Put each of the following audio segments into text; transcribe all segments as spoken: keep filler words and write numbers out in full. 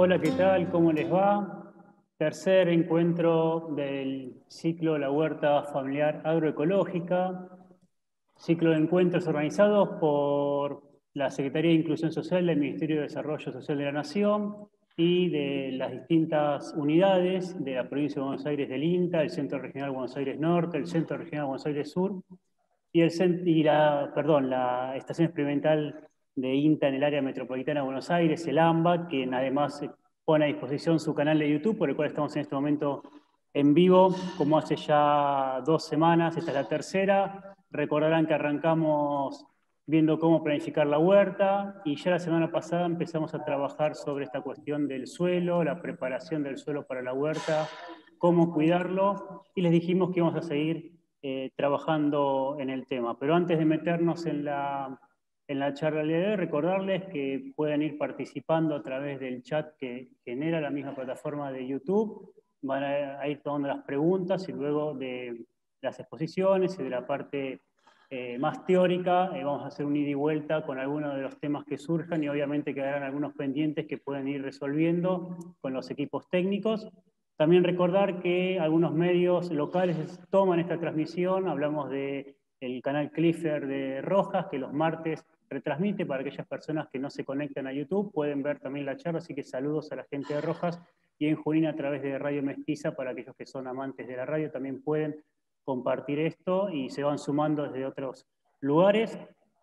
Hola, ¿qué tal? ¿Cómo les va? Tercer encuentro del ciclo La Huerta Familiar Agroecológica. Ciclo de encuentros organizados por la Secretaría de Inclusión Social del Ministerio de Desarrollo Social de la Nación y de las distintas unidades de la provincia de Buenos Aires del INTA, el Centro Regional Buenos Aires Norte, el Centro Regional Buenos Aires Sur y, el, y la, perdón, la Estación Experimental de INTA en el área metropolitana de Buenos Aires, el AMBA, quien además pone a disposición su canal de YouTube, por el cual estamos en este momento en vivo, como hace ya dos semanas, esta es la tercera. Recordarán que arrancamos viendo cómo planificar la huerta, y ya la semana pasada empezamos a trabajar sobre esta cuestión del suelo, la preparación del suelo para la huerta, cómo cuidarlo, y les dijimos que íbamos a seguir eh, trabajando en el tema. Pero antes de meternos en la, en la charla de hoy, recordarles que pueden ir participando a través del chat que genera la misma plataforma de YouTube. Van a, a ir tomando las preguntas y luego de las exposiciones y de la parte eh, más teórica eh, vamos a hacer un ida y vuelta con algunos de los temas que surjan, y obviamente quedarán algunos pendientes que pueden ir resolviendo con los equipos técnicos. También recordar que algunos medios locales toman esta transmisión. Hablamos del canal Clifford de Rojas, que los martes retransmite para aquellas personas que no se conectan a YouTube. Pueden ver también la charla, así que saludos a la gente de Rojas. Y en Junín a través de Radio Mestiza, para aquellos que son amantes de la radio, también pueden compartir esto y se van sumando desde otros lugares.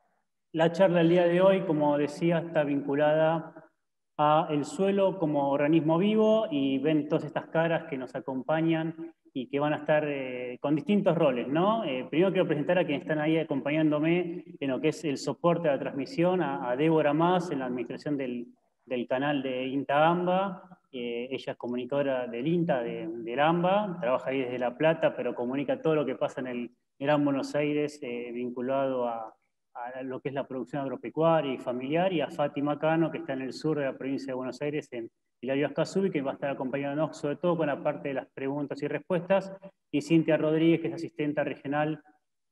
La charla del día de hoy, como decía, está vinculada a el suelo como organismo vivo, y ven todas estas caras que nos acompañan y que van a estar eh, con distintos roles, ¿no? Eh, primero quiero presentar a quienes están ahí acompañándome en lo que es el soporte de la transmisión, a, a Débora Más en la administración del, del canal de INTA AMBA. Eh, ella es comunicadora del INTA, de, del AMBA, trabaja ahí desde La Plata, pero comunica todo lo que pasa en el Gran Buenos Aires eh, vinculado a a lo que es la producción agropecuaria y familiar, y a Fátima Cano, que está en el sur de la provincia de Buenos Aires, en Hilario Ascasubi, que va a estar acompañándonos sobre todo con la parte de las preguntas y respuestas, y Cintia Rodríguez, que es asistente regional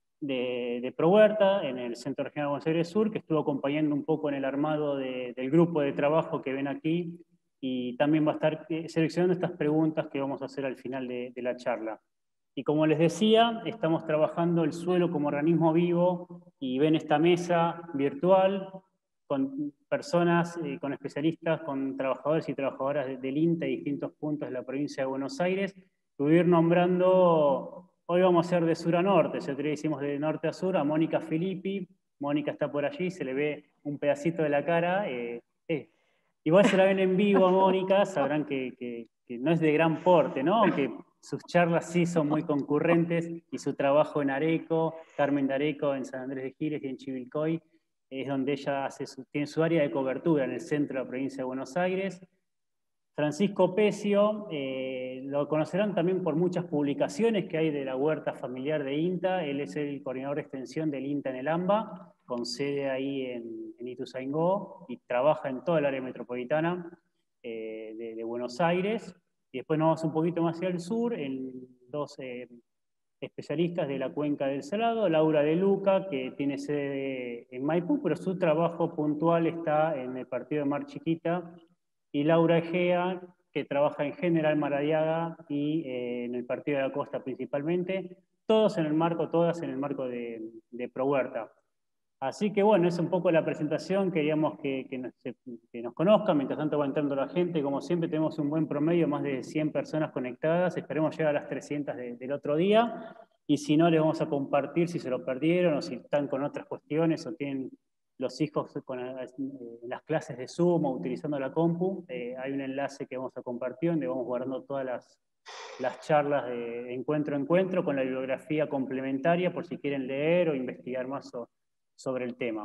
de, de ProHuerta en el Centro Regional de Buenos Aires Sur, que estuvo acompañando un poco en el armado de, del grupo de trabajo que ven aquí, y también va a estar seleccionando estas preguntas que vamos a hacer al final de, de la charla. Y como les decía, estamos trabajando el suelo como organismo vivo, y ven esta mesa virtual con personas, eh, con especialistas, con trabajadores y trabajadoras del INTA y distintos puntos de la provincia de Buenos Aires, que voy a ir nombrando. Hoy vamos a hacer de sur a norte, si otro día hicimos de norte a sur, a Mónica Filippi. Mónica está por allí, se le ve un pedacito de la cara. Eh, eh. Igual se la ven en vivo a Mónica, sabrán que, que, que no es de gran porte, ¿no? Aunque sus charlas sí son muy concurrentes, y su trabajo en Areco, Carmen de Areco, en San Andrés de Giles y en Chivilcoy, es donde ella hace su, tiene su área de cobertura en el centro de la provincia de Buenos Aires. Francisco Pecio, eh, lo conocerán también por muchas publicaciones que hay de la huerta familiar de INTA. Él es el coordinador de extensión del INTA en el AMBA, con sede ahí en, en Ituzaingó, y trabaja en toda el área metropolitana eh, de, de Buenos Aires. Y después nos vamos un poquito más hacia el sur, en dos eh, especialistas de la cuenca del Salado, Laura De Luca, que tiene sede en Maipú, pero su trabajo puntual está en el partido de Mar Chiquita, y Laura Egea, que trabaja en General Maradiaga y eh, en el partido de la Costa principalmente, todos en el marco, todas en el marco de, de ProHuerta. Así que bueno, es un poco la presentación. Queríamos que, que, nos, que nos conozcan. Mientras tanto va entrando la gente. Como siempre tenemos un buen promedio, más de cien personas conectadas. Esperemos llegar a las trescientas de, del otro día. Y si no, les vamos a compartir si se lo perdieron o si están con otras cuestiones o tienen los hijos con eh, las clases de Zoom o utilizando la compu. Eh, hay un enlace que vamos a compartir donde vamos guardando todas las, las charlas de encuentro a encuentro con la bibliografía complementaria por si quieren leer o investigar más o, sobre el tema.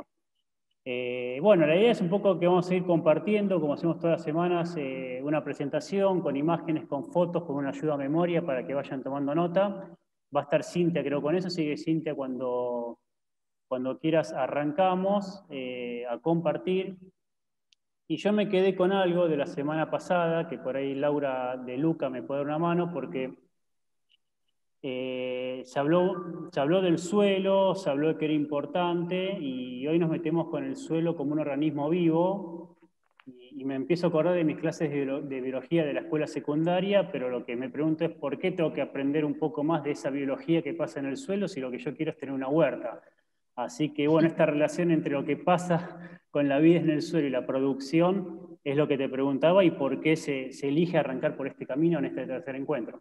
Eh, bueno, la idea es un poco que vamos a ir compartiendo, como hacemos todas las semanas, eh, una presentación con imágenes, con fotos, con una ayuda a memoria para que vayan tomando nota. Va a estar Cintia, creo, con eso, así que Cintia, cuando, cuando quieras arrancamos eh, a compartir. Y yo me quedé con algo de la semana pasada, que por ahí Laura De Luca me puede dar una mano, porque Eh, se, habló, se habló del suelo, se habló de que era importante, y hoy nos metemos con el suelo como un organismo vivo, y, y me empiezo a acordar de mis clases de, de biología de la escuela secundaria, pero lo que me pregunto es por qué tengo que aprender un poco más de esa biología que pasa en el suelo si lo que yo quiero es tener una huerta. Así que bueno, esta relación entre lo que pasa con la vida en el suelo y la producción es lo que te preguntaba y por qué se, se elige arrancar por este camino en este tercer encuentro.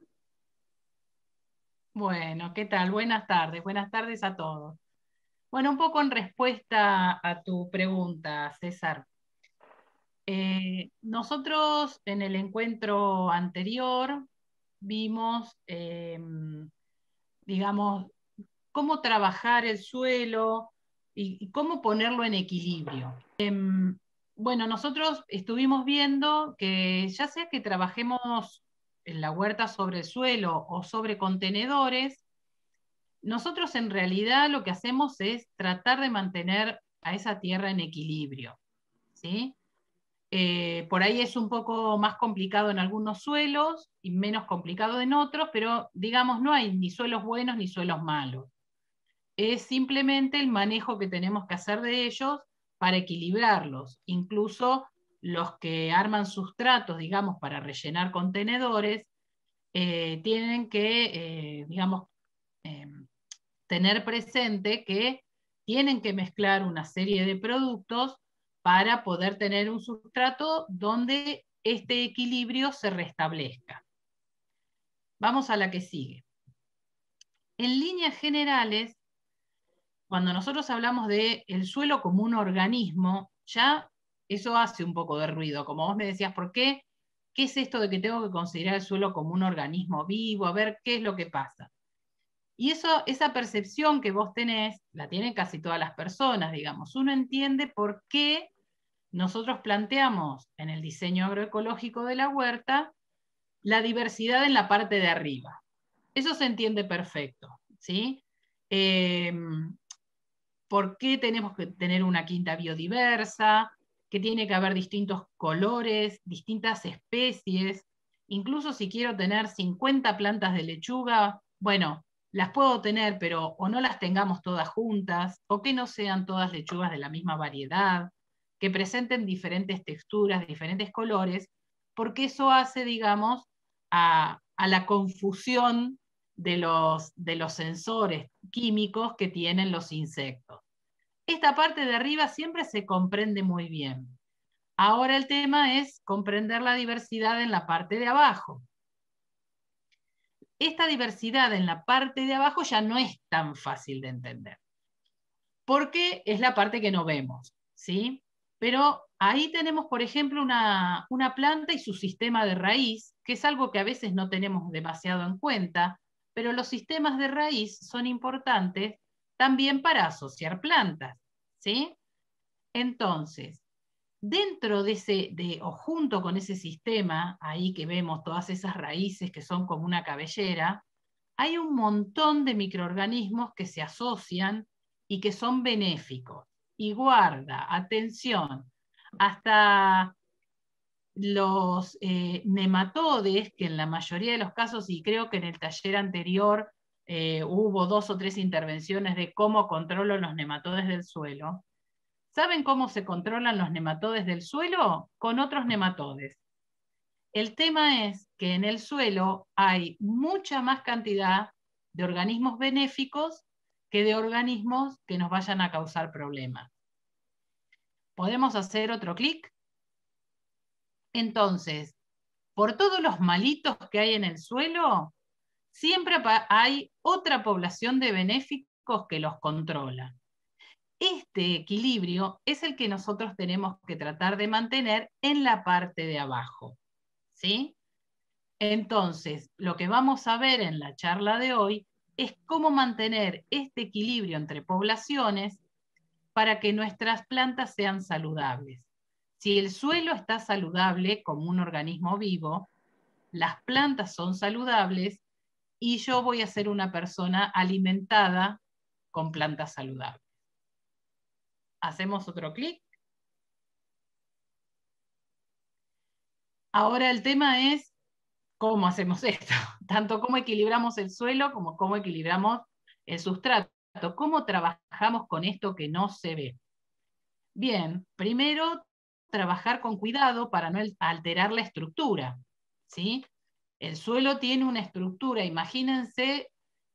Bueno, ¿qué tal? Buenas tardes, buenas tardes a todos. Bueno, un poco en respuesta a tu pregunta, César. Eh, nosotros en el encuentro anterior vimos, eh, digamos, cómo trabajar el suelo y, y cómo ponerlo en equilibrio. Em, bueno, nosotros estuvimos viendo que ya sea que trabajemos en la huerta sobre el suelo o sobre contenedores, nosotros en realidad lo que hacemos es tratar de mantener a esa tierra en equilibrio, ¿sí? Eh, por ahí es un poco más complicado en algunos suelos y menos complicado en otros, pero digamos no hay ni suelos buenos ni suelos malos. Es simplemente el manejo que tenemos que hacer de ellos para equilibrarlos. Incluso los que arman sustratos, digamos, para rellenar contenedores, eh, tienen que, eh, digamos, eh, tener presente que tienen que mezclar una serie de productos para poder tener un sustrato donde este equilibrio se restablezca. Vamos a la que sigue. En líneas generales, cuando nosotros hablamos de el suelo como un organismo, ya eso hace un poco de ruido. Como vos me decías, ¿por qué? ¿Qué es esto de que tengo que considerar el suelo como un organismo vivo? A ver qué es lo que pasa. Y eso, esa percepción que vos tenés, la tienen casi todas las personas, digamos. Uno entiende por qué nosotros planteamos en el diseño agroecológico de la huerta la diversidad en la parte de arriba. Eso se entiende perfecto, ¿sí? Eh, ¿Por qué tenemos que tener una quinta biodiversa? Que tiene que haber distintos colores, distintas especies. Incluso si quiero tener cincuenta plantas de lechuga, bueno, las puedo tener, pero o no las tengamos todas juntas, o que no sean todas lechugas de la misma variedad, que presenten diferentes texturas, diferentes colores, porque eso hace, digamos, a, a la confusión de los, de los sensores químicos que tienen los insectos. Esta parte de arriba siempre se comprende muy bien. Ahora el tema es comprender la diversidad en la parte de abajo. Esta diversidad en la parte de abajo ya no es tan fácil de entender, porque es la parte que no vemos, ¿sí? Pero ahí tenemos, por ejemplo, una, una planta y su sistema de raíz, que es algo que a veces no tenemos demasiado en cuenta, pero los sistemas de raíz son importantes también para asociar plantas, ¿sí? Entonces, dentro de ese, de, o junto con ese sistema, ahí que vemos todas esas raíces que son como una cabellera, hay un montón de microorganismos que se asocian y que son benéficos. Y guarda, atención, hasta los eh, nematodes, que en la mayoría de los casos, y creo que en el taller anterior eh, hubo dos o tres intervenciones de cómo controlo los nematodes del suelo. ¿Saben cómo se controlan los nematodes del suelo? Con otros nematodes. El tema es que en el suelo hay mucha más cantidad de organismos benéficos que de organismos que nos vayan a causar problemas. ¿Podemos hacer otro clic? Entonces, por todos los malitos que hay en el suelo, siempre hay otra población de benéficos que los controla. Este equilibrio es el que nosotros tenemos que tratar de mantener en la parte de abajo, ¿sí? Entonces, lo que vamos a ver en la charla de hoy es cómo mantener este equilibrio entre poblaciones para que nuestras plantas sean saludables. Si el suelo está saludable como un organismo vivo, las plantas son saludables y yo voy a ser una persona alimentada con plantas saludables. Hacemos otro clic. Ahora el tema es cómo hacemos esto, tanto cómo equilibramos el suelo como cómo equilibramos el sustrato, cómo trabajamos con esto que no se ve. Bien, primero trabajar con cuidado para no alterar la estructura, ¿sí? El suelo tiene una estructura, imagínense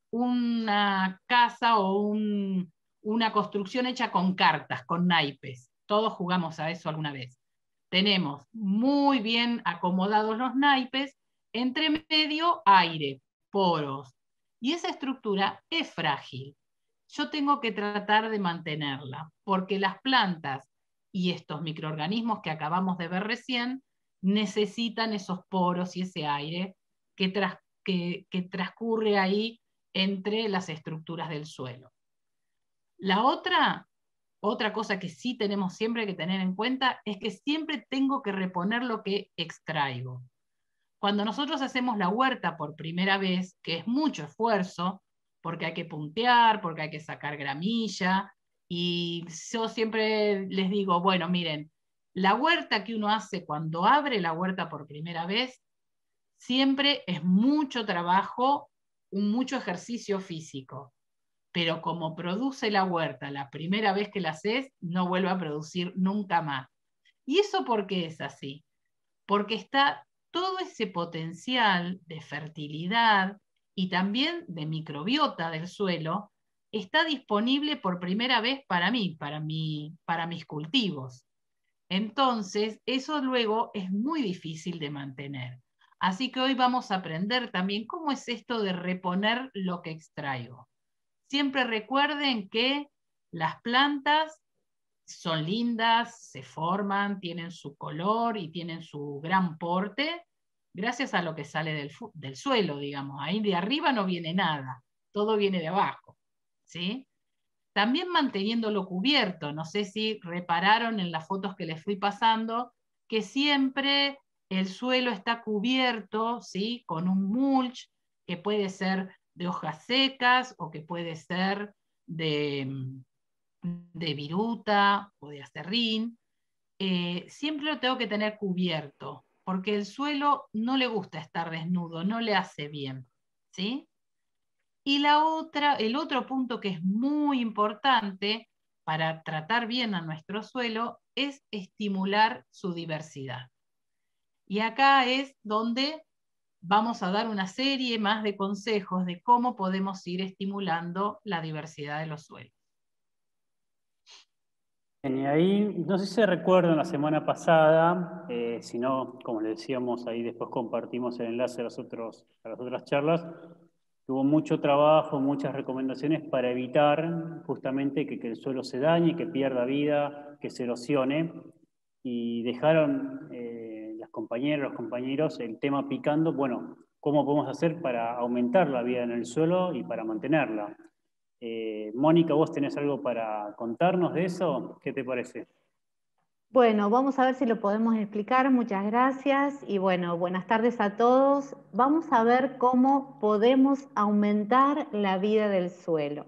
una casa o un, una construcción hecha con cartas, con naipes. Todos jugamos a eso alguna vez. Tenemos muy bien acomodados los naipes, entre medio aire, poros. Y esa estructura es frágil. Yo tengo que tratar de mantenerla, porque las plantas y estos microorganismos que acabamos de ver recién necesitan esos poros y ese aire que, tras, que, que transcurre ahí entre las estructuras del suelo. La otra, otra cosa que sí tenemos siempre que tener en cuenta es que siempre tengo que reponer lo que extraigo. Cuando nosotros hacemos la huerta por primera vez, que es mucho esfuerzo, porque hay que puntear, porque hay que sacar gramilla, y yo siempre les digo, bueno, miren, la huerta que uno hace cuando abre la huerta por primera vez, siempre es mucho trabajo, un mucho ejercicio físico, pero como produce la huerta la primera vez que la haces, no vuelve a producir nunca más. ¿Y eso por qué es así? Porque está todo ese potencial de fertilidad y también de microbiota del suelo, está disponible por primera vez para mí, para, mí, para mis cultivos. Entonces, eso luego es muy difícil de mantener. Así que hoy vamos a aprender también cómo es esto de reponer lo que extraigo. Siempre recuerden que las plantas son lindas, se forman, tienen su color y tienen su gran porte, gracias a lo que sale del, del suelo, digamos. Ahí de arriba no viene nada, todo viene de abajo, ¿sí? También manteniéndolo cubierto. No sé si repararon en las fotos que les fui pasando, que siempre el suelo está cubierto, ¿sí? Con un mulch, que puede ser de hojas secas o que puede ser de, de viruta o de acerrín. Eh, siempre lo tengo que tener cubierto, porque el suelo no le gusta estar desnudo, no le hace bien, ¿sí? Y la otra, el otro punto que es muy importante para tratar bien a nuestro suelo es estimular su diversidad. Y acá es donde vamos a dar una serie más de consejos de cómo podemos ir estimulando la diversidad de los suelos. Y ahí, no sé si se recuerdan la semana pasada, eh, si no, como les decíamos, ahí después compartimos el enlace a, los otros, a las otras charlas. Hubo mucho trabajo, muchas recomendaciones para evitar justamente que, que el suelo se dañe, que pierda vida, que se erosione. Y dejaron eh, las compañeras, los compañeros, el tema picando, bueno, ¿cómo podemos hacer para aumentar la vida en el suelo y para mantenerla? Eh, Mónica, ¿vos tenés algo para contarnos de eso? ¿Qué te parece? Bueno, vamos a ver si lo podemos explicar. Muchas gracias y bueno, buenas tardes a todos. Vamos a ver cómo podemos aumentar la vida del suelo.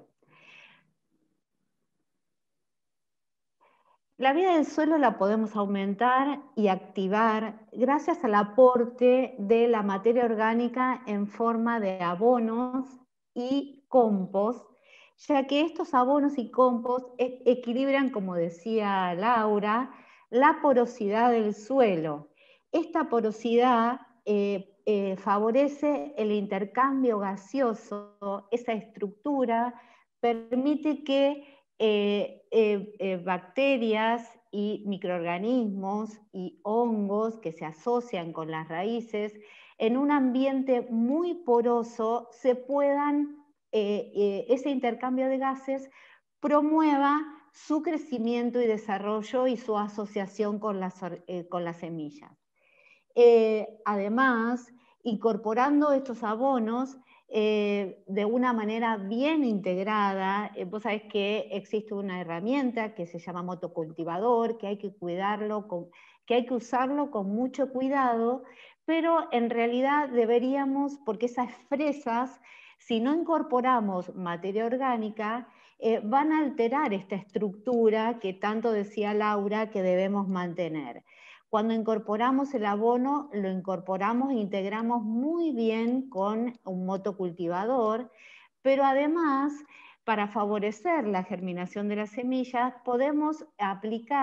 La vida del suelo la podemos aumentar y activar gracias al aporte de la materia orgánica en forma de abonos y compost, ya que estos abonos y compost equilibran, como decía Laura, la porosidad del suelo. Esta porosidad eh, eh, favorece el intercambio gaseoso, esa estructura permite que eh, eh, eh, bacterias y microorganismos y hongos que se asocian con las raíces en un ambiente muy poroso se puedan, eh, eh, ese intercambio de gases promueva su crecimiento y desarrollo y su asociación con las, eh, con las semillas. Eh, además, incorporando estos abonos eh, de una manera bien integrada, eh, vos sabés que existe una herramienta que se llama motocultivador, que hay que cuidarlo, con, que hay que usarlo con mucho cuidado, pero en realidad deberíamos, porque esas fresas, si no incorporamos materia orgánica, eh, van a alterar esta estructura que tanto decía Laura que debemos mantener. Cuando incorporamos el abono, lo incorporamos e integramos muy bien con un motocultivador, pero además, para favorecer la germinación de las semillas, podemos aplicar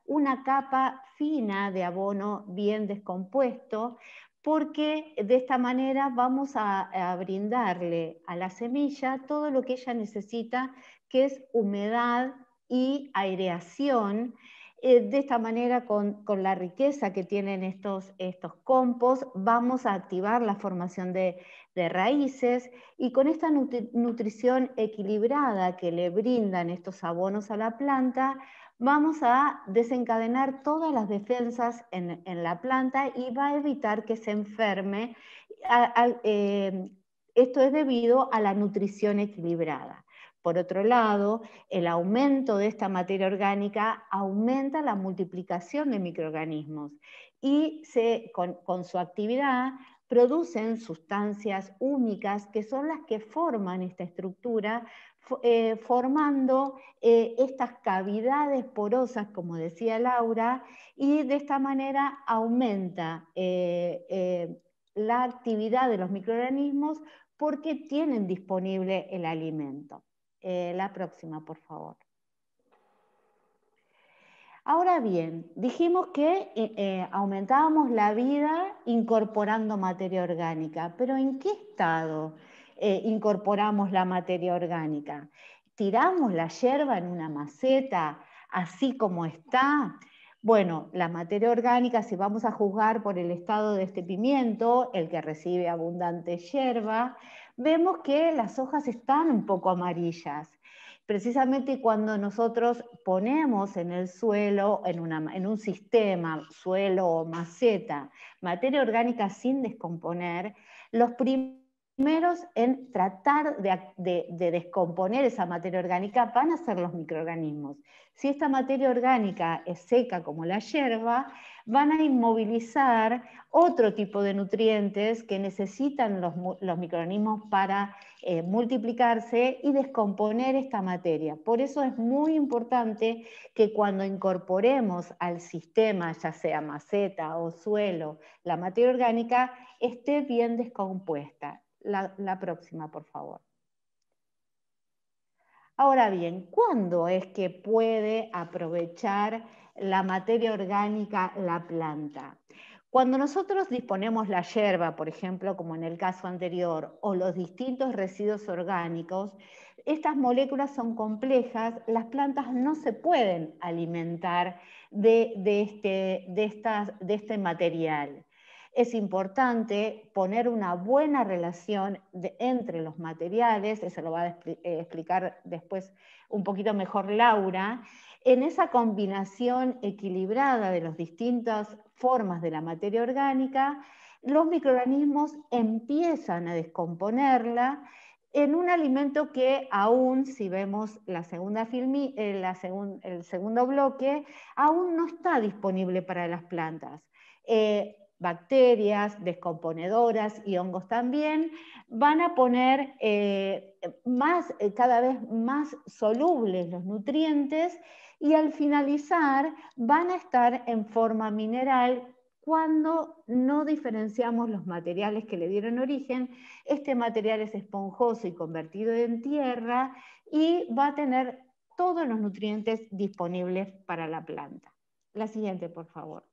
una capa fina de abono bien descompuesto, porque de esta manera vamos a, a brindarle a la semilla todo lo que ella necesita, que es humedad y aireación. Eh, de esta manera, con, con la riqueza que tienen estos, estos compost, vamos a activar la formación de, de raíces, y con esta nutri nutrición equilibrada que le brindan estos abonos a la planta, vamos a desencadenar todas las defensas en, en la planta y va a evitar que se enferme. A, a, eh, esto es debido a la nutrición equilibrada. Por otro lado, el aumento de esta materia orgánica aumenta la multiplicación de microorganismos y se, con, con su actividad producen sustancias únicas que son las que forman esta estructura, eh, formando eh, estas cavidades porosas, como decía Laura, y de esta manera aumenta eh, eh, la actividad de los microorganismos porque tienen disponible el alimento. Eh, la próxima, por favor. Ahora bien, dijimos que eh, eh, aumentábamos la vida incorporando materia orgánica, pero ¿en qué estado eh, incorporamos la materia orgánica? ¿Tiramos la yerba en una maceta así como está? Bueno, la materia orgánica, si vamos a juzgar por el estado de este pimiento, el que recibe abundante yerba, vemos que las hojas están un poco amarillas. Precisamente cuando nosotros ponemos en el suelo, en, una, en un sistema, suelo o maceta, materia orgánica sin descomponer, los primeros en tratar de, de, de descomponer esa materia orgánica van a ser los microorganismos. Si esta materia orgánica es seca como la yerba, van a inmovilizar otro tipo de nutrientes que necesitan los, los microorganismos para eh, multiplicarse y descomponer esta materia. Por eso es muy importante que cuando incorporemos al sistema, ya sea maceta o suelo, la materia orgánica esté bien descompuesta. La, la próxima, por favor. Ahora bien, ¿cuándo es que puede aprovechar la materia orgánica la planta? Cuando nosotros disponemos la yerba, por ejemplo, como en el caso anterior, o los distintos residuos orgánicos, estas moléculas son complejas, las plantas no se pueden alimentar de, de, este, de, estas, de este material. Es importante poner una buena relación de, entre los materiales, eso lo va a expli- eh, explicar después un poquito mejor Laura, en esa combinación equilibrada de las distintas formas de la materia orgánica, los microorganismos empiezan a descomponerla en un alimento que aún, si vemos la segunda filmi, eh, la segun, el segundo bloque, aún no está disponible para las plantas. Eh, bacterias, descomponedoras y hongos también, van a poner eh, más, eh, cada vez más solubles los nutrientes y al finalizar van a estar en forma mineral cuando no diferenciamos los materiales que le dieron origen. Este material es esponjoso y convertido en tierra y va a tener todos los nutrientes disponibles para la planta. La siguiente, por favor.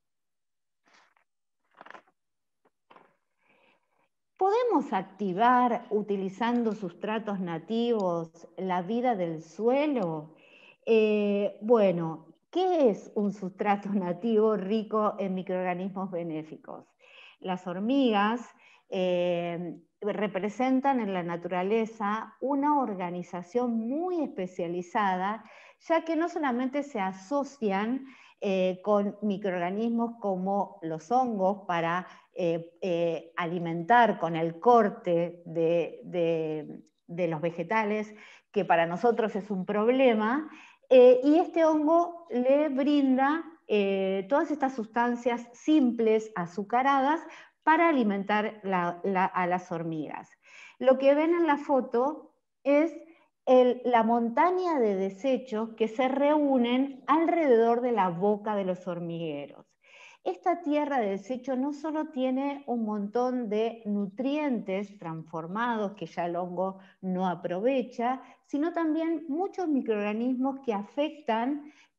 ¿Podemos activar, utilizando sustratos nativos, la vida del suelo? Eh, bueno, ¿qué es un sustrato nativo rico en microorganismos benéficos? Las hormigas eh, representan en la naturaleza una organización muy especializada, ya que no solamente se asocian eh, con microorganismos como los hongos para Eh, eh, alimentar con el corte de, de, de los vegetales, que para nosotros es un problema, eh, y este hongo le brinda eh, todas estas sustancias simples, azucaradas, para alimentar la, la, a las hormigas. Lo que ven en la foto es el, la montaña de desechos que se reúnen alrededor de la boca de los hormigueros. Esta tierra de desecho no solo tiene un montón de nutrientes transformados que ya el hongo no aprovecha, sino también muchos microorganismos que afectan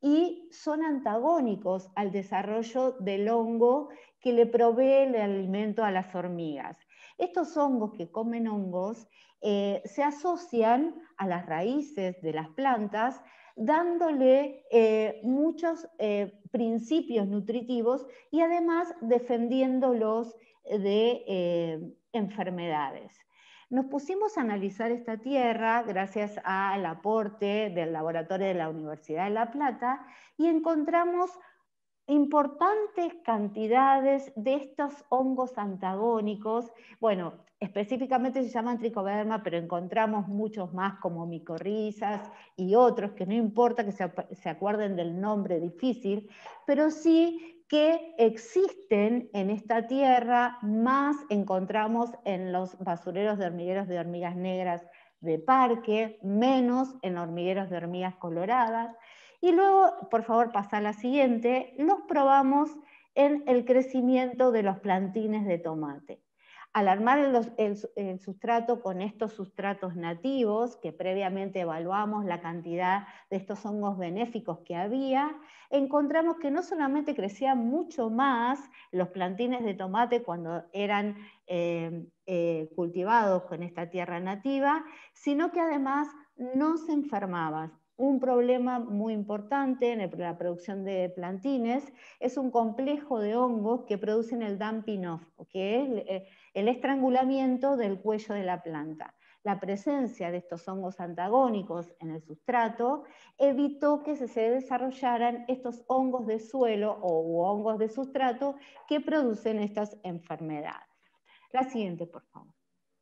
y son antagónicos al desarrollo del hongo que le provee el alimento a las hormigas. Estos hongos que comen hongos eh, se asocian a las raíces de las plantas, dándole eh, muchos eh, principios nutritivos y además defendiéndolos de eh, enfermedades. Nos pusimos a analizar esta tierra gracias al aporte del laboratorio de la Universidad de La Plata y encontramos importantes cantidades de estos hongos antagónicos. Bueno, específicamente se llaman tricoderma, pero encontramos muchos más como micorrizas y otros que no importa que se, se acuerden del nombre difícil, pero sí que existen en esta tierra, más encontramos en los basureros de hormigueros de hormigas negras de parque, menos en hormigueros de hormigas coloradas. Y luego, por favor, pasa a la siguiente, los probamos en el crecimiento de los plantines de tomate. Al armar el, el, el sustrato con estos sustratos nativos, que previamente evaluamos la cantidad de estos hongos benéficos que había, encontramos que no solamente crecían mucho más los plantines de tomate cuando eran eh, eh, cultivados con esta tierra nativa, sino que además no se enfermaban. Un problema muy importante en la producción de plantines es un complejo de hongos que producen el damping off, que es el estrangulamiento del cuello de la planta. La presencia de estos hongos antagónicos en el sustrato evitó que se desarrollaran estos hongos de suelo o hongos de sustrato que producen estas enfermedades. La siguiente, por favor.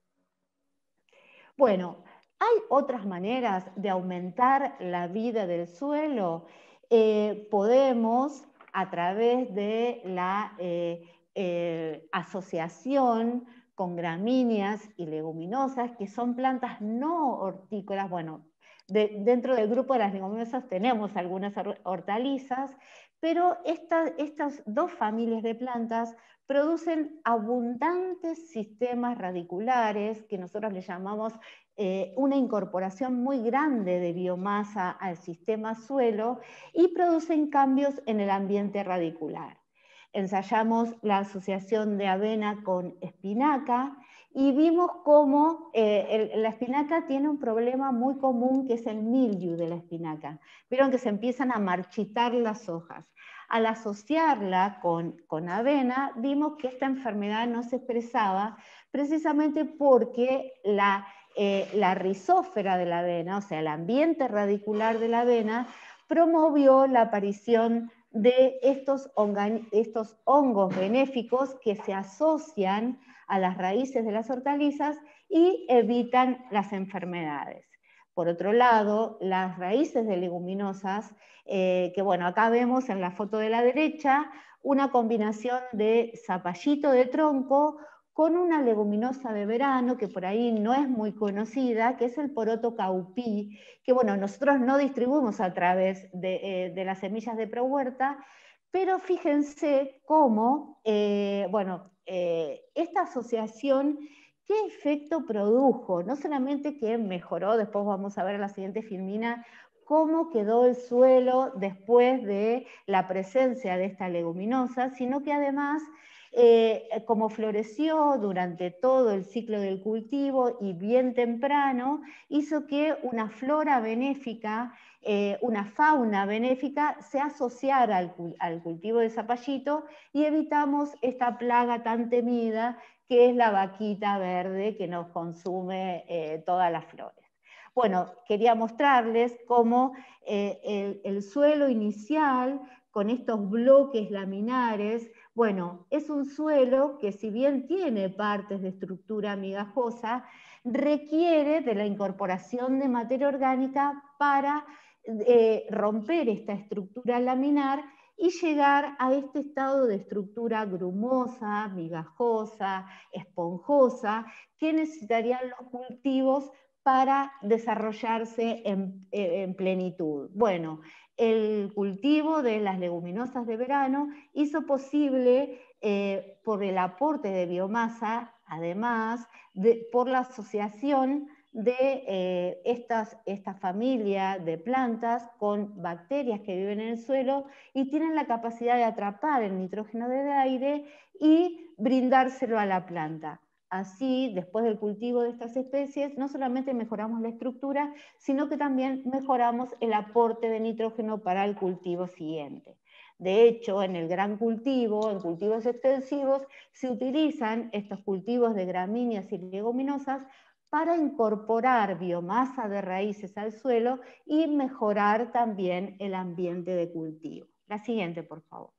Bueno, ¿hay otras maneras de aumentar la vida del suelo? Eh, podemos, a través de la eh, eh, asociación con gramíneas y leguminosas, que son plantas no hortícolas, bueno, de, dentro del grupo de las leguminosas tenemos algunas hortalizas, pero esta, estas dos familias de plantas producen abundantes sistemas radiculares, que nosotros le llamamos eh, una incorporación muy grande de biomasa al sistema suelo, y producen cambios en el ambiente radicular. Ensayamos la asociación de avena con espinaca y vimos cómo eh, el, la espinaca tiene un problema muy común, que es el mildew de la espinaca. Vieron que se empiezan a marchitar las hojas. Al asociarla con, con avena, vimos que esta enfermedad no se expresaba precisamente porque la, eh, la rizósfera de la avena, o sea, el ambiente radicular de la avena, promovió la aparición de estos, estos hongos benéficos que se asocian a las raíces de las hortalizas y evitan las enfermedades. Por otro lado, las raíces de leguminosas, eh, que bueno, acá vemos en la foto de la derecha una combinación de zapallito de tronco con una leguminosa de verano que por ahí no es muy conocida, que es el poroto caupí, que bueno, nosotros no distribuimos a través de, eh, de las semillas de ProHuerta, pero fíjense cómo, eh, bueno, eh, esta asociación, ¿qué efecto produjo? No solamente que mejoró, después vamos a ver en la siguiente filmina, cómo quedó el suelo después de la presencia de esta leguminosa, sino que además, eh, como floreció durante todo el ciclo del cultivo y bien temprano, hizo que una flora benéfica, eh, una fauna benéfica se asociara al, al cultivo de zapallito, y evitamos esta plaga tan temida que es la vaquita verde que nos consume eh, todas las flores. Bueno, quería mostrarles cómo eh, el, el suelo inicial, con estos bloques laminares, bueno, es un suelo que, si bien tiene partes de estructura migajosa, requiere de la incorporación de materia orgánica para eh, romper esta estructura laminar y llegar a este estado de estructura grumosa, migajosa, esponjosa, que necesitarían los cultivos para desarrollarse en, en plenitud. Bueno, el cultivo de las leguminosas de verano hizo posible, eh, por el aporte de biomasa, además, de, por la asociación de eh, estas, esta familia de plantas con bacterias que viven en el suelo y tienen la capacidad de atrapar el nitrógeno del aire y brindárselo a la planta. Así, después del cultivo de estas especies, no solamente mejoramos la estructura, sino que también mejoramos el aporte de nitrógeno para el cultivo siguiente. De hecho, en el gran cultivo, en cultivos extensivos, se utilizan estos cultivos de gramíneas y leguminosas para incorporar biomasa de raíces al suelo y mejorar también el ambiente de cultivo. La siguiente, por favor.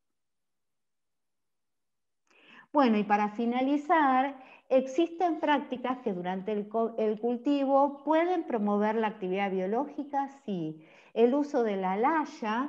Bueno, y para finalizar, existen prácticas que durante el, el cultivo pueden promover la actividad biológica, sí. El uso de la laya,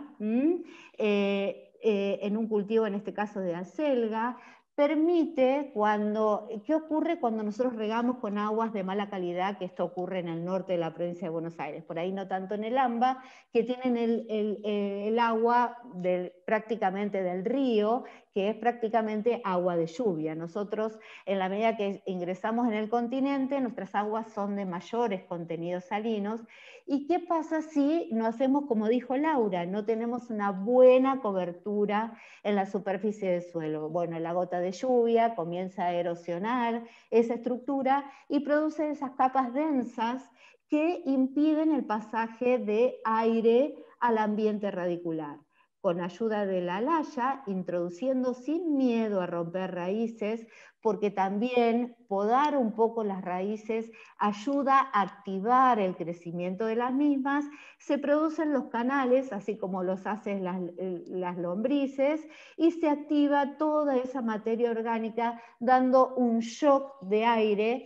eh, eh, en un cultivo, en este caso de acelga, permite cuando, ¿qué ocurre cuando nosotros regamos con aguas de mala calidad? Que esto ocurre en el norte de la provincia de Buenos Aires, por ahí no tanto en el AMBA, que tienen el, el, el agua del, prácticamente del río, que es prácticamente agua de lluvia. Nosotros, en la medida que ingresamos en el continente, nuestras aguas son de mayores contenidos salinos. ¿Y qué pasa si no hacemos como dijo Laura? No tenemos una buena cobertura en la superficie del suelo. Bueno, la gota de lluvia comienza a erosionar esa estructura y produce esas capas densas que impiden el pasaje de aire al ambiente radicular. Con ayuda de la laya, introduciendo sin miedo a romper raíces, porque también podar un poco las raíces ayuda a activar el crecimiento de las mismas, se producen los canales, así como los hacen las, las lombrices, y se activa toda esa materia orgánica, dando un shock de aire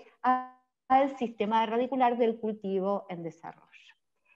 al sistema radicular del cultivo en desarrollo.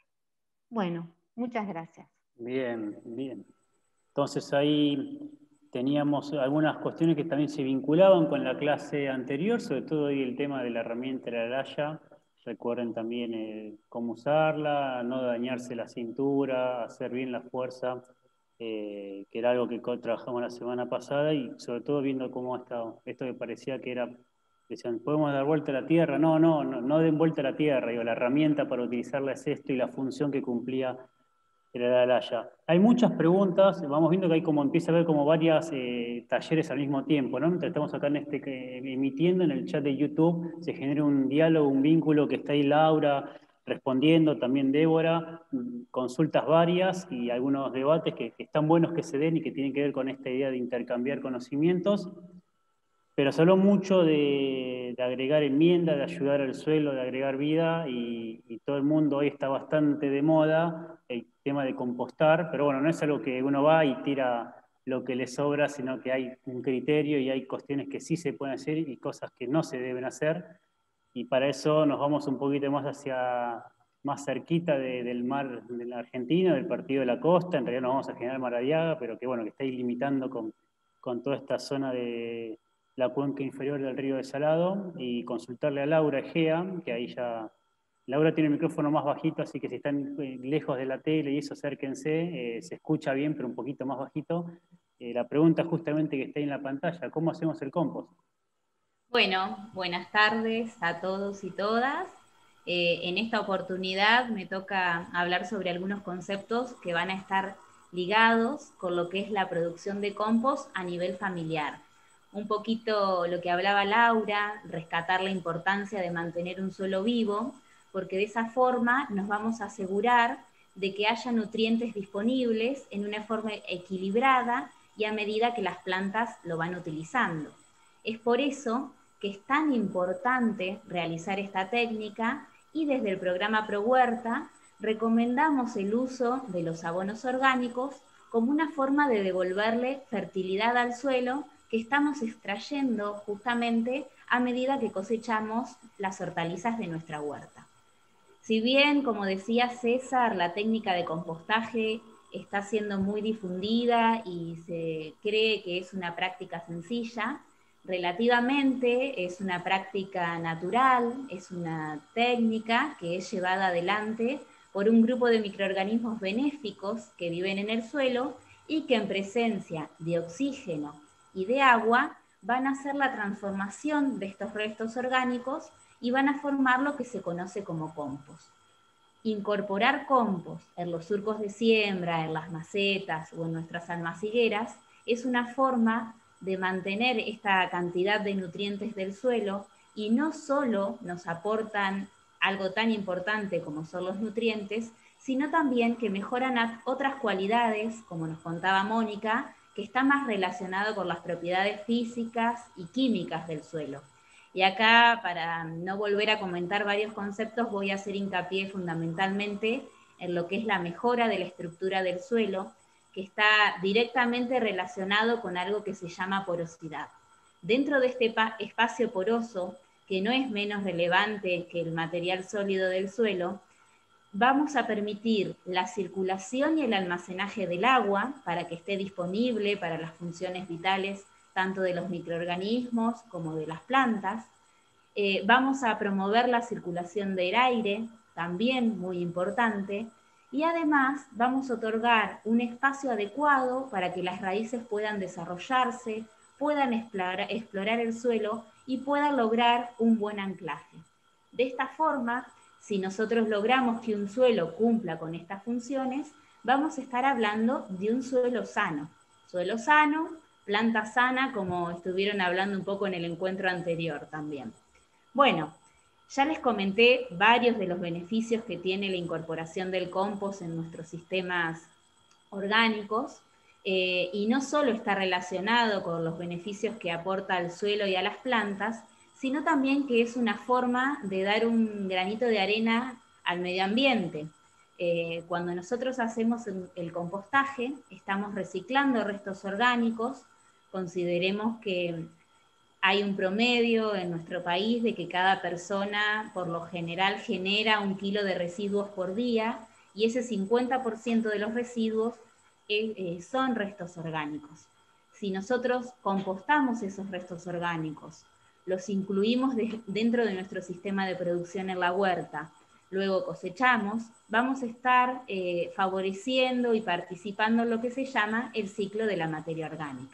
Bueno, muchas gracias. Bien, bien. Entonces ahí teníamos algunas cuestiones que también se vinculaban con la clase anterior, sobre todo ahí el tema de la herramienta de la laya. Recuerden también eh, cómo usarla, no dañarse la cintura, hacer bien la fuerza, eh, que era algo que trabajamos la semana pasada, y sobre todo viendo cómo ha estado esto que parecía que era, decían, ¿podemos dar vuelta a la tierra? No, no, no, no den vuelta a la tierra, digo, la herramienta para utilizarla es esto y la función que cumplía era la laya. Hay muchas preguntas, vamos viendo que hay como, empieza a haber como varias eh, talleres al mismo tiempo, ¿no? Mientras estamos acá en este, eh, emitiendo en el chat de YouTube, se genera un diálogo, un vínculo que está ahí Laura respondiendo, también Débora, consultas varias y algunos debates que, que están buenos que se den y que tienen que ver con esta idea de intercambiar conocimientos. Pero se habló mucho de, de agregar enmienda, de ayudar al suelo, de agregar vida, y, y todo el mundo hoy está bastante de moda el tema de compostar, pero bueno, no es algo que uno va y tira lo que le sobra, sino que hay un criterio y hay cuestiones que sí se pueden hacer y cosas que no se deben hacer, y para eso nos vamos un poquito más hacia, más cerquita de, del mar de la Argentina, del Partido de la Costa, en realidad nos vamos a General Maradiaga, pero que bueno, que está ahí limitando con, con toda esta zona de la cuenca inferior del río de Salado, y consultarle a Laura Egea, que ahí ya... Laura tiene el micrófono más bajito, así que si están lejos de la tele y eso, acérquense, eh, se escucha bien, pero un poquito más bajito. Eh, la pregunta justamente que está ahí en la pantalla, ¿cómo hacemos el compost? Bueno, buenas tardes a todos y todas. Eh, en esta oportunidad me toca hablar sobre algunos conceptos que van a estar ligados con lo que es la producción de compost a nivel familiar. Un poquito lo que hablaba Laura, rescatar la importancia de mantener un suelo vivo, porque de esa forma nos vamos a asegurar de que haya nutrientes disponibles en una forma equilibrada y a medida que las plantas lo van utilizando. Es por eso que es tan importante realizar esta técnica, y desde el programa ProHuerta recomendamos el uso de los abonos orgánicos como una forma de devolverle fertilidad al suelo que estamos extrayendo justamente a medida que cosechamos las hortalizas de nuestra huerta. Si bien, como decía César, la técnica de compostaje está siendo muy difundida y se cree que es una práctica sencilla, relativamente es una práctica natural, es una técnica que es llevada adelante por un grupo de microorganismos benéficos que viven en el suelo y que en presencia de oxígeno y de agua van a hacer la transformación de estos restos orgánicos y van a formar lo que se conoce como compost. Incorporar compost en los surcos de siembra, en las macetas o en nuestras almacigueras es una forma de mantener esta cantidad de nutrientes del suelo, y no solo nos aportan algo tan importante como son los nutrientes, sino también que mejoran otras cualidades, como nos contaba Mónica, que está más relacionado con las propiedades físicas y químicas del suelo. Y acá, para no volver a comentar varios conceptos, voy a hacer hincapié fundamentalmente en lo que es la mejora de la estructura del suelo, que está directamente relacionado con algo que se llama porosidad. Dentro de este espacio poroso, que no es menos relevante que el material sólido del suelo, vamos a permitir la circulación y el almacenaje del agua para que esté disponible para las funciones vitales tanto de los microorganismos como de las plantas. Eh, vamos a promover la circulación del aire, también muy importante, y además vamos a otorgar un espacio adecuado para que las raíces puedan desarrollarse, puedan explorar, explorar el suelo y puedan lograr un buen anclaje. De esta forma, si nosotros logramos que un suelo cumpla con estas funciones, vamos a estar hablando de un suelo sano. Suelo sano, planta sana, como estuvieron hablando un poco en el encuentro anterior también. Bueno, ya les comenté varios de los beneficios que tiene la incorporación del compost en nuestros sistemas orgánicos, eh, y no solo está relacionado con los beneficios que aporta al suelo y a las plantas, sino también que es una forma de dar un granito de arena al medio ambiente. Eh, cuando nosotros hacemos el compostaje, estamos reciclando restos orgánicos. Consideremos que hay un promedio en nuestro país de que cada persona por lo general genera un kilo de residuos por día, y ese cincuenta por ciento de los residuos eh, eh, son restos orgánicos. Si nosotros compostamos esos restos orgánicos, los incluimos de, dentro de nuestro sistema de producción en la huerta, luego cosechamos, vamos a estar eh, favoreciendo y participando en lo que se llama el ciclo de la materia orgánica.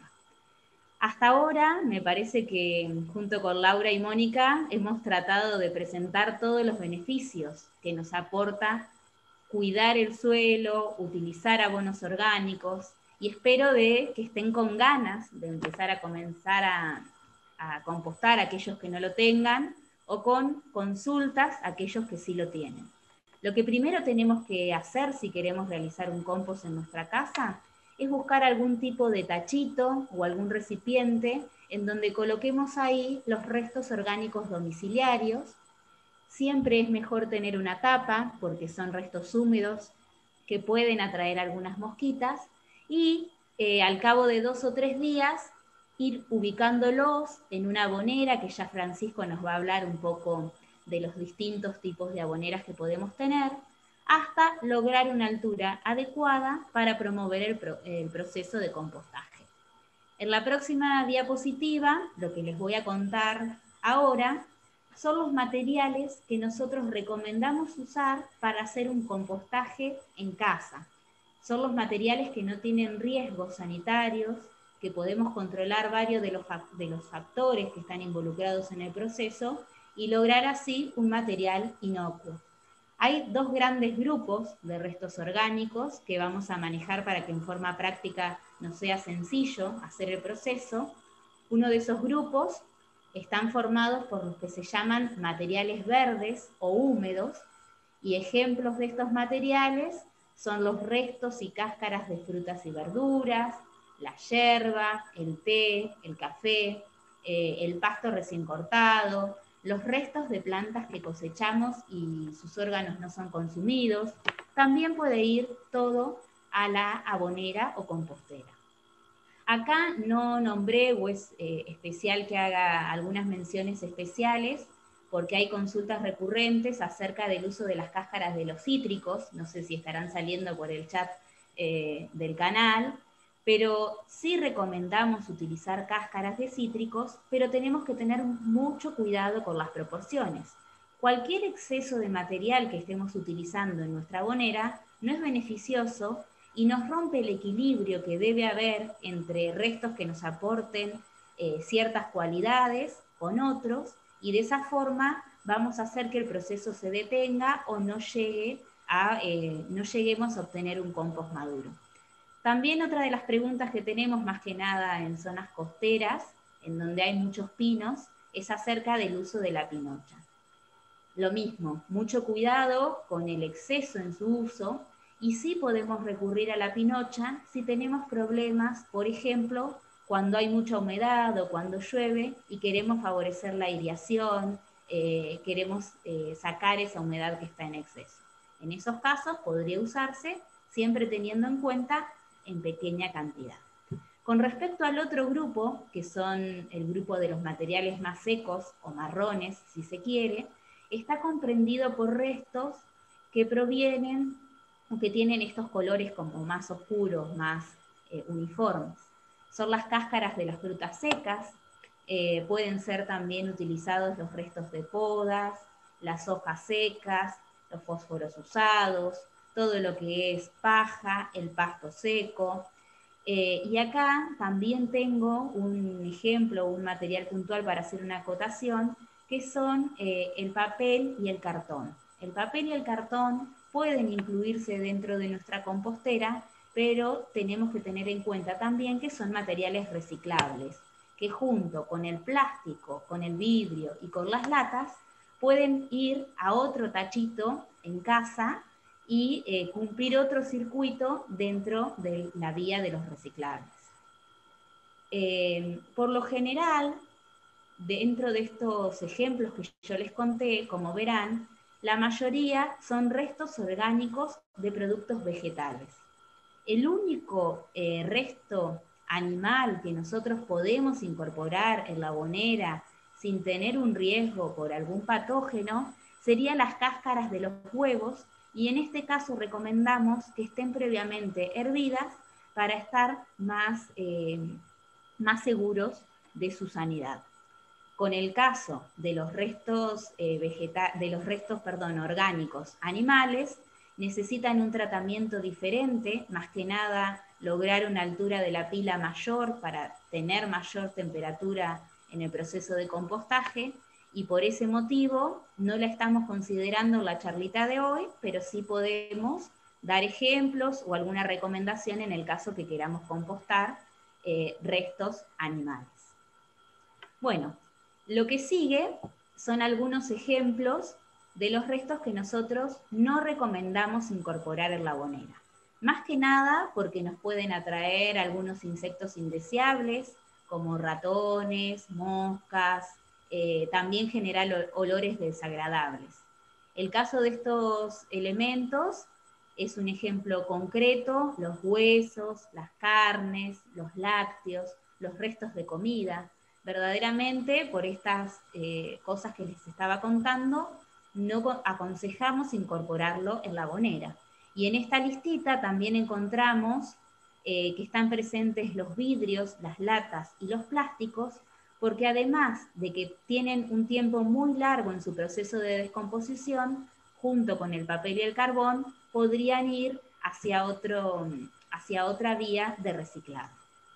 Hasta ahora me parece que junto con Laura y Mónica hemos tratado de presentar todos los beneficios que nos aporta cuidar el suelo, utilizar abonos orgánicos, y espero de que estén con ganas de empezar a comenzar a, a compostar a aquellos que no lo tengan, o con consultas a aquellos que sí lo tienen. Lo que primero tenemos que hacer si queremos realizar un compost en nuestra casa es buscar algún tipo de tachito o algún recipiente en donde coloquemos ahí los restos orgánicos domiciliarios. Siempre es mejor tener una tapa porque son restos húmedos que pueden atraer algunas mosquitas, y eh, al cabo de dos o tres días ir ubicándolos en una abonera, que ya Francisco nos va a hablar un poco de los distintos tipos de aboneras que podemos tener, hasta lograr una altura adecuada para promover el, pro, el proceso de compostaje. En la próxima diapositiva, lo que les voy a contar ahora son los materiales que nosotros recomendamos usar para hacer un compostaje en casa. Son los materiales que no tienen riesgos sanitarios, que podemos controlar varios de los, de los factores que están involucrados en el proceso y lograr así un material inocuo. Hay dos grandes grupos de restos orgánicos que vamos a manejar para que en forma práctica nos sea sencillo hacer el proceso. Uno de esos grupos están formados por los que se llaman materiales verdes o húmedos, y ejemplos de estos materiales son los restos y cáscaras de frutas y verduras, la yerba, el té, el café, eh, el pasto recién cortado, los restos de plantas que cosechamos y sus órganos no son consumidos. También puede ir todo a la abonera o compostera. Acá no nombré, o es eh, especial que haga algunas menciones especiales, porque hay consultas recurrentes acerca del uso de las cáscaras de los cítricos, no sé si estarán saliendo por el chat eh, del canal, pero sí recomendamos utilizar cáscaras de cítricos, pero tenemos que tener mucho cuidado con las proporciones. Cualquier exceso de material que estemos utilizando en nuestra abonera no es beneficioso y nos rompe el equilibrio que debe haber entre restos que nos aporten eh, ciertas cualidades con otros, y de esa forma vamos a hacer que el proceso se detenga o no, llegue a, eh, no lleguemos a obtener un compost maduro. También otra de las preguntas que tenemos, más que nada en zonas costeras, en donde hay muchos pinos, es acerca del uso de la pinocha. Lo mismo, mucho cuidado con el exceso en su uso, y sí podemos recurrir a la pinocha si tenemos problemas, por ejemplo, cuando hay mucha humedad o cuando llueve y queremos favorecer la aireación, eh, queremos eh, sacar esa humedad que está en exceso. En esos casos podría usarse, siempre teniendo en cuenta en pequeña cantidad. Con respecto al otro grupo, que son el grupo de los materiales más secos o marrones, si se quiere, está comprendido por restos que provienen o que tienen estos colores como más oscuros, más eh, uniformes. Son las cáscaras de las frutas secas, eh, pueden ser también utilizados los restos de podas, las hojas secas, los fósforos usados, todo lo que es paja, el pasto seco. Eh, y acá también tengo un ejemplo, un material puntual para hacer una acotación, que son eh, el papel y el cartón. El papel y el cartón pueden incluirse dentro de nuestra compostera, pero tenemos que tener en cuenta también que son materiales reciclables, que junto con el plástico, con el vidrio y con las latas, pueden ir a otro tachito en casa y eh, cumplir otro circuito dentro de la vía de los reciclables. Eh, por lo general, dentro de estos ejemplos que yo les conté, como verán, la mayoría son restos orgánicos de productos vegetales. El único eh, resto animal que nosotros podemos incorporar en la abonera sin tener un riesgo por algún patógeno serían las cáscaras de los huevos, y en este caso recomendamos que estén previamente hervidas para estar más, eh, más seguros de su sanidad. Con el caso de los restos, eh, vegeta de los restos perdón, orgánicos animales, necesitan un tratamiento diferente, más que nada lograr una altura de la pila mayor para tener mayor temperatura en el proceso de compostaje, y por ese motivo no la estamos considerando en la charlita de hoy, pero sí podemos dar ejemplos o alguna recomendación en el caso que queramos compostar eh, restos animales. Bueno, lo que sigue son algunos ejemplos de los restos que nosotros no recomendamos incorporar en la abonera. Más que nada porque nos pueden atraer algunos insectos indeseables, como ratones, moscas, eh, también generar olores desagradables. El caso de estos elementos es un ejemplo concreto: los huesos, las carnes, los lácteos, los restos de comida. Verdaderamente, por estas eh, cosas que les estaba contando, no aconsejamos incorporarlo en la abonera. Y en esta listita también encontramos eh, que están presentes los vidrios, las latas y los plásticos, porque además de que tienen un tiempo muy largo en su proceso de descomposición, junto con el papel y el carbón, podrían ir hacia, otro, hacia otra vía de reciclado.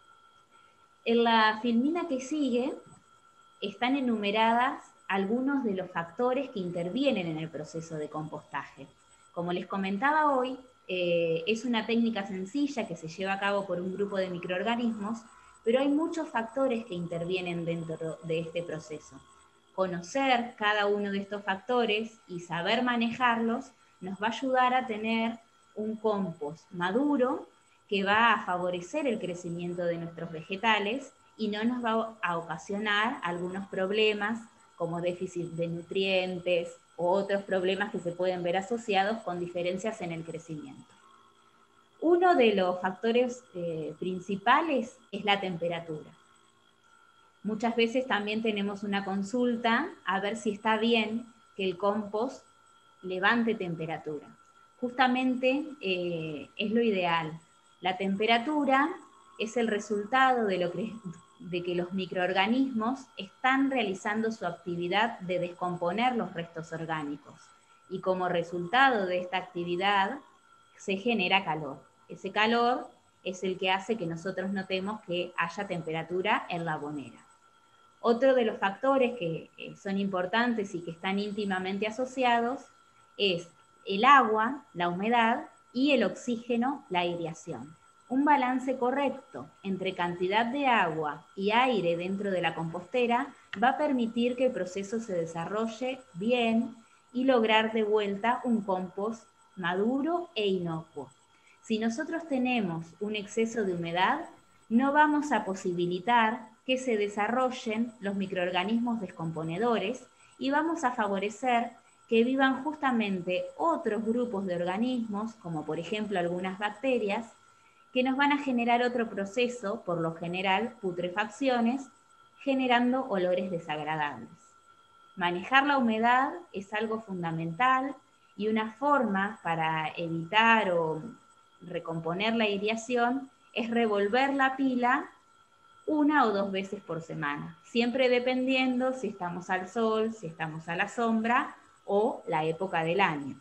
En la filmina que sigue están enumeradas algunos de los factores que intervienen en el proceso de compostaje. Como les comentaba hoy, eh, es una técnica sencilla que se lleva a cabo por un grupo de microorganismos, pero hay muchos factores que intervienen dentro de este proceso. Conocer cada uno de estos factores y saber manejarlos nos va a ayudar a tener un compost maduro que va a favorecer el crecimiento de nuestros vegetales y no nos va a ocasionar algunos problemas como déficit de nutrientes o otros problemas que se pueden ver asociados con diferencias en el crecimiento. Uno de los factores eh, principales es la temperatura. Muchas veces también tenemos una consulta a ver si está bien que el compost levante temperatura. Justamente eh, es lo ideal. La temperatura es el resultado de, lo que, de que los microorganismos están realizando su actividad de descomponer los restos orgánicos. Y como resultado de esta actividad se genera calor. Ese calor es el que hace que nosotros notemos que haya temperatura en la abonera. Otro de los factores que eh, son importantes y que están íntimamente asociados es el agua, la humedad, y el oxígeno, la aireación. Un balance correcto entre cantidad de agua y aire dentro de la compostera va a permitir que el proceso se desarrolle bien y lograr de vuelta un compost maduro e inocuo. Si nosotros tenemos un exceso de humedad, no vamos a posibilitar que se desarrollen los microorganismos descomponedores y vamos a favorecer que vivan justamente otros grupos de organismos, como por ejemplo algunas bacterias, que nos van a generar otro proceso, por lo general putrefacciones, generando olores desagradables. Manejar la humedad es algo fundamental y una forma para evitar o recomponer la aireación es revolver la pila una o dos veces por semana, siempre dependiendo si estamos al sol, si estamos a la sombra o la época del año.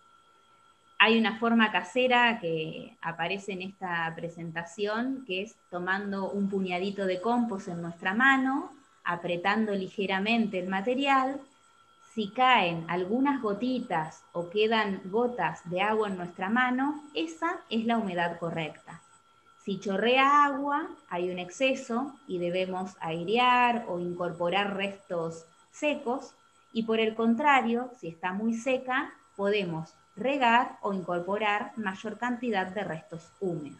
Hay una forma casera que aparece en esta presentación, que es tomando un puñadito de compost en nuestra mano, apretando ligeramente el material. Si caen algunas gotitas o quedan gotas de agua en nuestra mano, esa es la humedad correcta. Si chorrea agua, hay un exceso y debemos airear o incorporar restos secos, y por el contrario, si está muy seca, podemos regar o incorporar mayor cantidad de restos húmedos.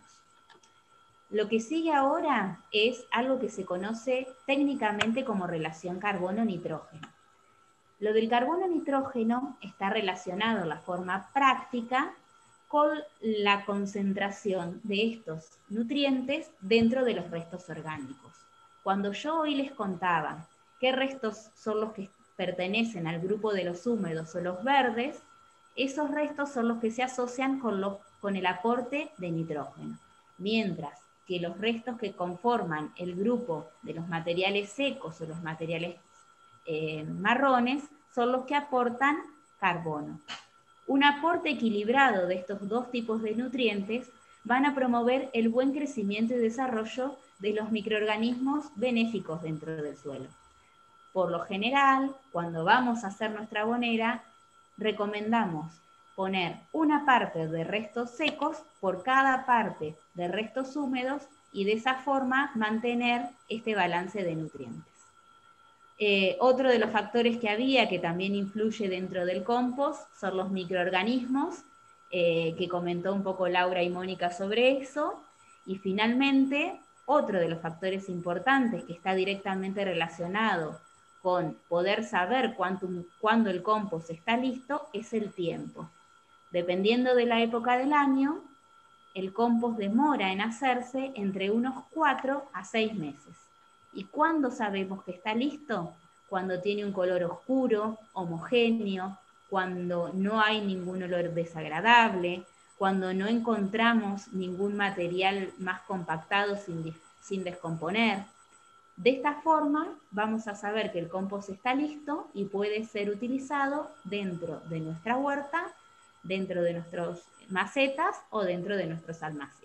Lo que sigue ahora es algo que se conoce técnicamente como relación carbono-nitrógeno. Lo del carbono-nitrógeno está relacionado en la forma práctica con la concentración de estos nutrientes dentro de los restos orgánicos. Cuando yo hoy les contaba qué restos son los que pertenecen al grupo de los húmedos o los verdes, esos restos son los que se asocian con, los, con el aporte de nitrógeno, mientras que los restos que conforman el grupo de los materiales secos o los materiales eh, marrones son los que aportan carbono. Un aporte equilibrado de estos dos tipos de nutrientes van a promover el buen crecimiento y desarrollo de los microorganismos benéficos dentro del suelo. Por lo general, cuando vamos a hacer nuestra abonera, recomendamos poner una parte de restos secos por cada parte de restos húmedos y de esa forma mantener este balance de nutrientes. Eh, otro de los factores que había que también influye dentro del compost son los microorganismos, eh, que comentó un poco Laura y Mónica sobre eso. Y finalmente, otro de los factores importantes que está directamente relacionado con poder saber cuánto, cuándo el compost está listo es el tiempo. Dependiendo de la época del año, el compost demora en hacerse entre unos cuatro a seis meses. ¿Y cuándo sabemos que está listo? Cuando tiene un color oscuro, homogéneo, cuando no hay ningún olor desagradable, cuando no encontramos ningún material más compactado sin, sin descomponer. De esta forma vamos a saber que el compost está listo y puede ser utilizado dentro de nuestra huerta, dentro de nuestras macetas o dentro de nuestros almacenes.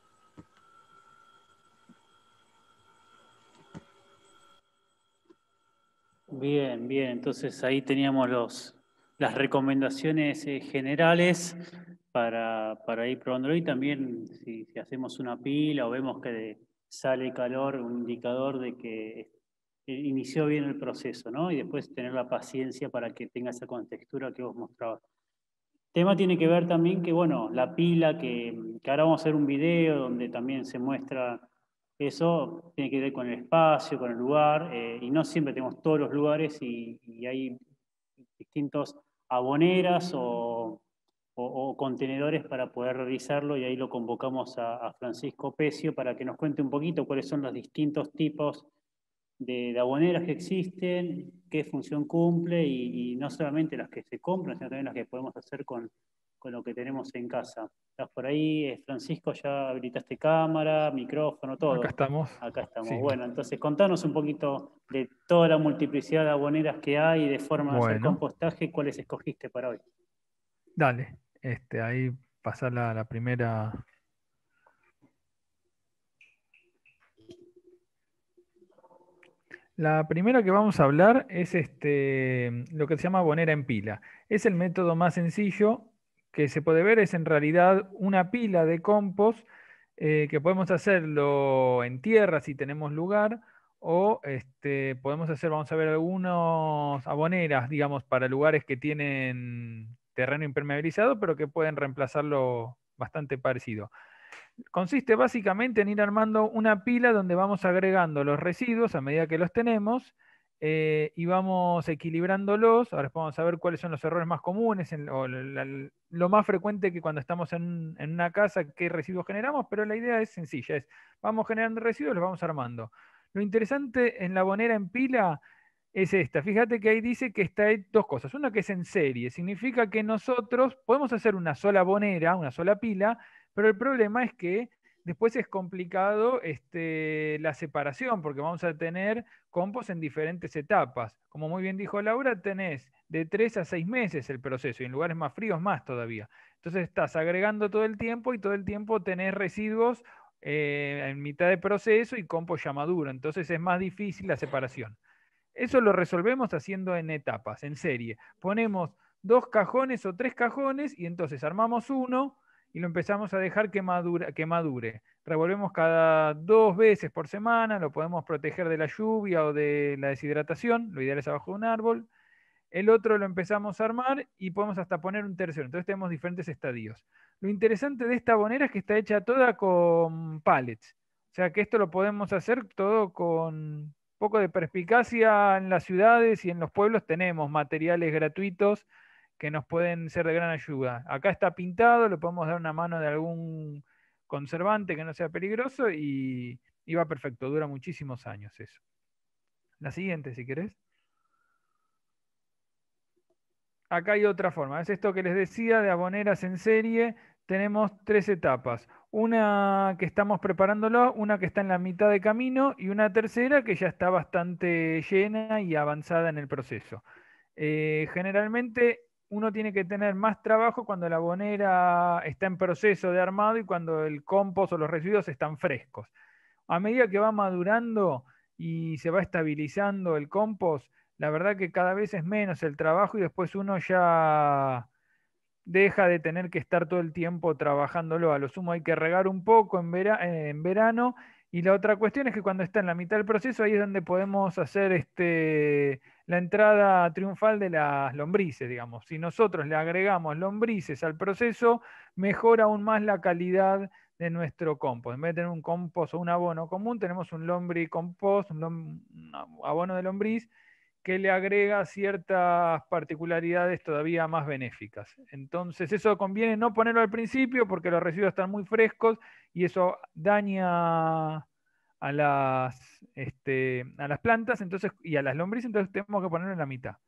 Bien, bien. Entonces ahí teníamos los, las recomendaciones eh, generales para, para ir probándolo. Y también si, si hacemos una pila o vemos que de- sale calor, un indicador de que inició bien el proceso, ¿no? Y después tener la paciencia para que tenga esa contextura que vos mostrabas. El tema tiene que ver también que, bueno, la pila, que, que ahora vamos a hacer un video donde también se muestra eso, tiene que ver con el espacio, con el lugar, eh, y no siempre tenemos todos los lugares y, y hay distintos aboneras o, o, o contenedores para poder realizarlo, y ahí lo convocamos a, a Francisco Pecio para que nos cuente un poquito cuáles son los distintos tipos de, de aboneras que existen, qué función cumple, y, y no solamente las que se compran, sino también las que podemos hacer con, con lo que tenemos en casa. ¿Estás por ahí, eh, Francisco? ¿Ya habilitaste cámara, micrófono, todo? Acá estamos. Acá estamos. Sí. Bueno, entonces contanos un poquito de toda la multiplicidad de aboneras que hay y de forma de hacer Bueno, compostaje, ¿cuáles escogiste para hoy? dale. Este, ahí pasa la, la primera. La primera que vamos a hablar es este, lo que se llama abonera en pila. Es el método más sencillo que se puede ver, es en realidad una pila de compost eh, que podemos hacerlo en tierra si tenemos lugar, o este, podemos hacer, vamos a ver, algunos aboneras, digamos, para lugares que tienen terreno impermeabilizado, pero que pueden reemplazarlo bastante parecido. Consiste básicamente en ir armando una pila donde vamos agregando los residuos a medida que los tenemos eh, y vamos equilibrándolos. Ahora vamos a ver cuáles son los errores más comunes, en, o la, la, lo más frecuente que cuando estamos en, en una casa, qué residuos generamos, pero la idea es sencilla, es vamos generando residuos, los vamos armando. Lo interesante en la abonera en pila es esta. Fíjate que ahí dice que está hay dos cosas. Una que es en serie, significa que nosotros podemos hacer una sola abonera, una sola pila, pero el problema es que después es complicado este, la separación, porque vamos a tener compost en diferentes etapas. Como muy bien dijo Laura, tenés de tres a seis meses el proceso, y en lugares más fríos más todavía. Entonces estás agregando todo el tiempo y todo el tiempo tenés residuos eh, en mitad de proceso y compost ya maduro. Entonces es más difícil la separación. Eso lo resolvemos haciendo en etapas, en serie. Ponemos dos cajones o tres cajones y entonces armamos uno y lo empezamos a dejar que madure, que madure. Revolvemos cada dos veces por semana, lo podemos proteger de la lluvia o de la deshidratación, lo ideal es abajo de un árbol. El otro lo empezamos a armar y podemos hasta poner un tercero. Entonces tenemos diferentes estadios. Lo interesante de esta abonera es que está hecha toda con pallets. O sea que esto lo podemos hacer todo con un poco de perspicacia. En las ciudades y en los pueblos tenemos materiales gratuitos que nos pueden ser de gran ayuda. Acá está pintado, le podemos dar una mano de algún conservante que no sea peligroso y, y va perfecto, dura muchísimos años eso. La siguiente, si querés. Acá hay otra forma, es esto que les decía de aboneras en serie. Tenemos tres etapas, una que estamos preparándolo, una que está en la mitad de camino y una tercera que ya está bastante llena y avanzada en el proceso. Eh, generalmente uno tiene que tener más trabajo cuando la abonera está en proceso de armado y cuando el compost o los residuos están frescos. A medida que va madurando y se va estabilizando el compost, la verdad que cada vez es menos el trabajo y después uno ya deja de tener que estar todo el tiempo trabajándolo. A lo sumo hay que regar un poco en, vera, en verano. Y la otra cuestión es que cuando está en la mitad del proceso, ahí es donde podemos hacer este, la entrada triunfal de las lombrices, digamos. Si nosotros le agregamos lombrices al proceso, mejora aún más la calidad de nuestro compost. En vez de tener un compost o un abono común, tenemos un lombricompost, un, lom, un abono de lombriz, que le agrega ciertas particularidades todavía más benéficas. Entonces eso conviene no ponerlo al principio porque los residuos están muy frescos y eso daña a las, este, a las plantas entonces, y a las lombrices, entonces tenemos que ponerlo en la mitad.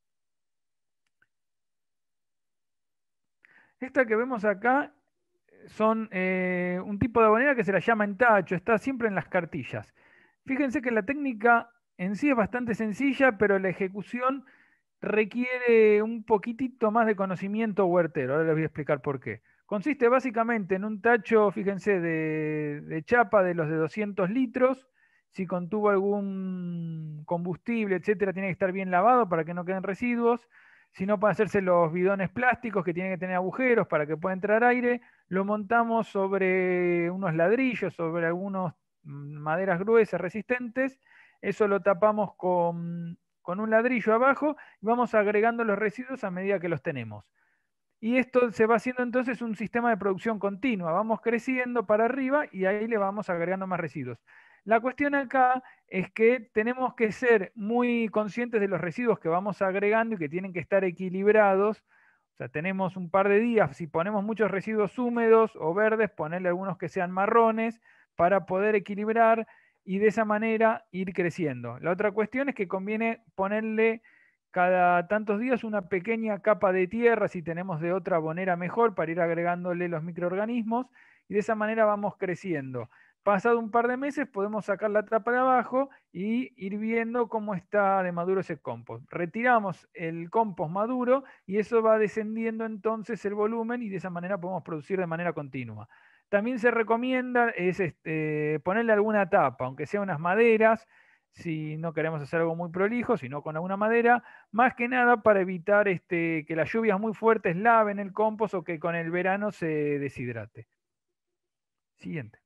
Esta que vemos acá son eh, un tipo de abonera que se la llama en tacho, está siempre en las cartillas. Fíjense que la técnica en sí es bastante sencilla, pero la ejecución requiere un poquitito más de conocimiento huertero. Ahora les voy a explicar por qué. Consiste básicamente en un tacho, fíjense, de, de chapa de los de doscientos litros. Si contuvo algún combustible, etcétera, tiene que estar bien lavado para que no queden residuos. Si no, para hacerse los bidones plásticos que tienen que tener agujeros para que pueda entrar aire. Lo montamos sobre unos ladrillos, sobre algunas maderas gruesas resistentes. Eso lo tapamos con, con un ladrillo abajo y vamos agregando los residuos a medida que los tenemos. Y esto se va haciendo entonces un sistema de producción continua. Vamos creciendo para arriba y ahí le vamos agregando más residuos. La cuestión acá es que tenemos que ser muy conscientes de los residuos que vamos agregando y que tienen que estar equilibrados. O sea, tenemos un par de días, si ponemos muchos residuos húmedos o verdes, ponerle algunos que sean marrones para poder equilibrar y de esa manera ir creciendo. La otra cuestión es que conviene ponerle cada tantos días una pequeña capa de tierra, si tenemos de otra abonera mejor, para ir agregándole los microorganismos y de esa manera vamos creciendo. Pasado un par de meses podemos sacar la tapa de abajo y ir viendo cómo está de maduro ese compost. Retiramos el compost maduro y eso va descendiendo entonces el volumen y de esa manera podemos producir de manera continua. También se recomienda es este, ponerle alguna tapa, aunque sea unas maderas. si no queremos hacer algo muy prolijo, sino con alguna madera, más que nada para evitar este, que las lluvias muy fuertes laven el compost o que con el verano se deshidrate. Siguiente.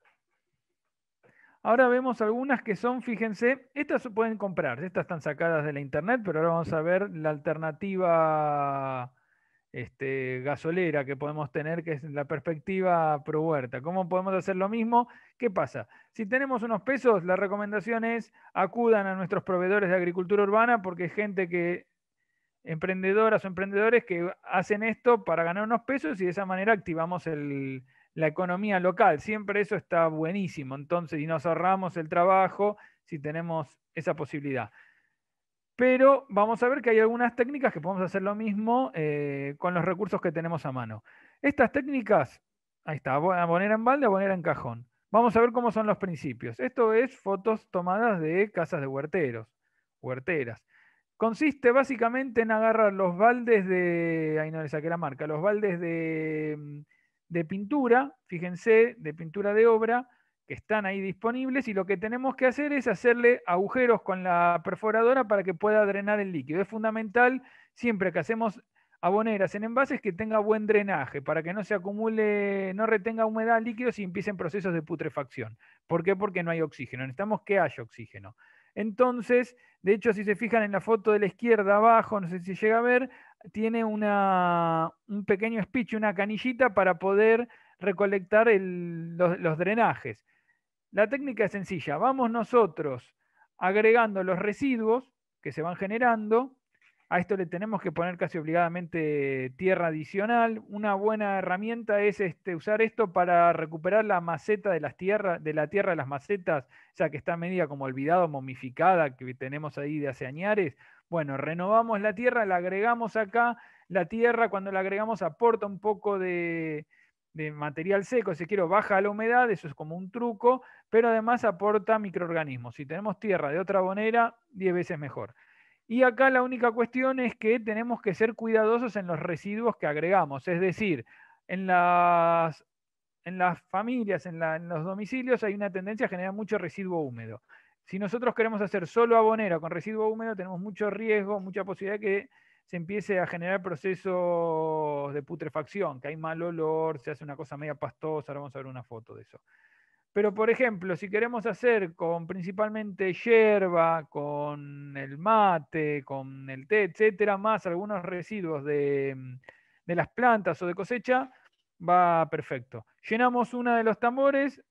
Ahora vemos algunas que son, fíjense, estas se pueden comprar, estas están sacadas de la internet, pero ahora vamos a ver la alternativa este, gasolera que podemos tener, que es la perspectiva pro huerta. ¿Cómo podemos hacer lo mismo? ¿Qué pasa? Si tenemos unos pesos, la recomendación es acudan a nuestros proveedores de agricultura urbana, porque hay gente que, emprendedoras o emprendedores que hacen esto para ganar unos pesos y de esa manera activamos el la economía local. Siempre eso está buenísimo. Entonces, y nos ahorramos el trabajo si tenemos esa posibilidad. Pero vamos a ver que hay algunas técnicas que podemos hacer lo mismo eh, con los recursos que tenemos a mano. Estas técnicas, ahí está, abonera en balde, abonera en cajón. Vamos a ver cómo son los principios. Esto es fotos tomadas de casas de huerteros, huerteras. Consiste básicamente en agarrar los baldes de, ahí no le saqué la marca, los baldes de... de pintura, fíjense, de pintura de obra, que están ahí disponibles, y lo que tenemos que hacer es hacerle agujeros con la perforadora para que pueda drenar el líquido. Es fundamental, siempre que hacemos aboneras en envases, que tenga buen drenaje, para que no se acumule, no retenga humedad líquidos y empiecen procesos de putrefacción. ¿Por qué? Porque no hay oxígeno, necesitamos que haya oxígeno. Entonces, de hecho, si se fijan en la foto de la izquierda abajo, no sé si llega a ver, tiene una, un pequeño speech, una canillita para poder recolectar el, los, los drenajes. La técnica es sencilla. Vamos nosotros agregando los residuos que se van generando. A esto le tenemos que poner casi obligadamente tierra adicional. Una buena herramienta es este, usar esto para recuperar la maceta de, las tierras, de la tierra de las macetas, ya que está media como olvidada, momificada, que tenemos ahí de hace añares. Bueno, renovamos la tierra, la agregamos acá. La tierra, cuando la agregamos, aporta un poco de, de material seco, si quiero, baja la humedad, eso es como un truco, pero además aporta microorganismos. Si tenemos tierra de otra abonera, diez veces mejor. Y acá la única cuestión es que tenemos que ser cuidadosos en los residuos que agregamos, es decir, en las, en las familias, en, la, en los domicilios hay una tendencia a generar mucho residuo húmedo. Si nosotros queremos hacer solo abonera con residuo húmedo, tenemos mucho riesgo, mucha posibilidad de que se empiece a generar procesos de putrefacción, que hay mal olor, se hace una cosa media pastosa, ahora vamos a ver una foto de eso. Pero, por ejemplo, si queremos hacer con principalmente yerba, con el mate, con el té, etcétera, más algunos residuos de, de las plantas o de cosecha, va perfecto. Llenamos uno de los tambores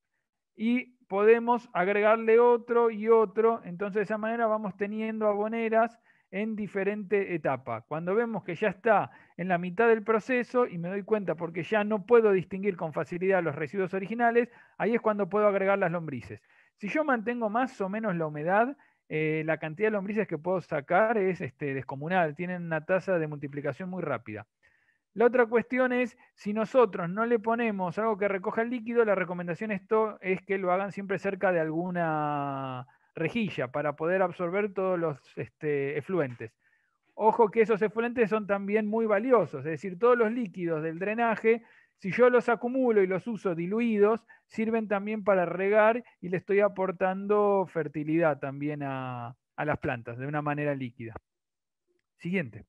y podemos agregarle otro y otro. Entonces, de esa manera vamos teniendo aboneras en diferente etapa. Cuando vemos que ya está en la mitad del proceso y me doy cuenta porque ya no puedo distinguir con facilidad los residuos originales, ahí es cuando puedo agregar las lombrices. Si yo mantengo más o menos la humedad, eh, la cantidad de lombrices que puedo sacar es este, descomunal, tienen una tasa de multiplicación muy rápida. La otra cuestión es, si nosotros no le ponemos algo que recoja el líquido, la recomendación esto es que lo hagan siempre cerca de alguna rejilla para poder absorber todos los este, efluentes. Ojo que esos efluentes son también muy valiosos, es decir, todos los líquidos del drenaje, si yo los acumulo y los uso diluidos, sirven también para regar y le estoy aportando fertilidad también a, a las plantas de una manera líquida. Siguiente.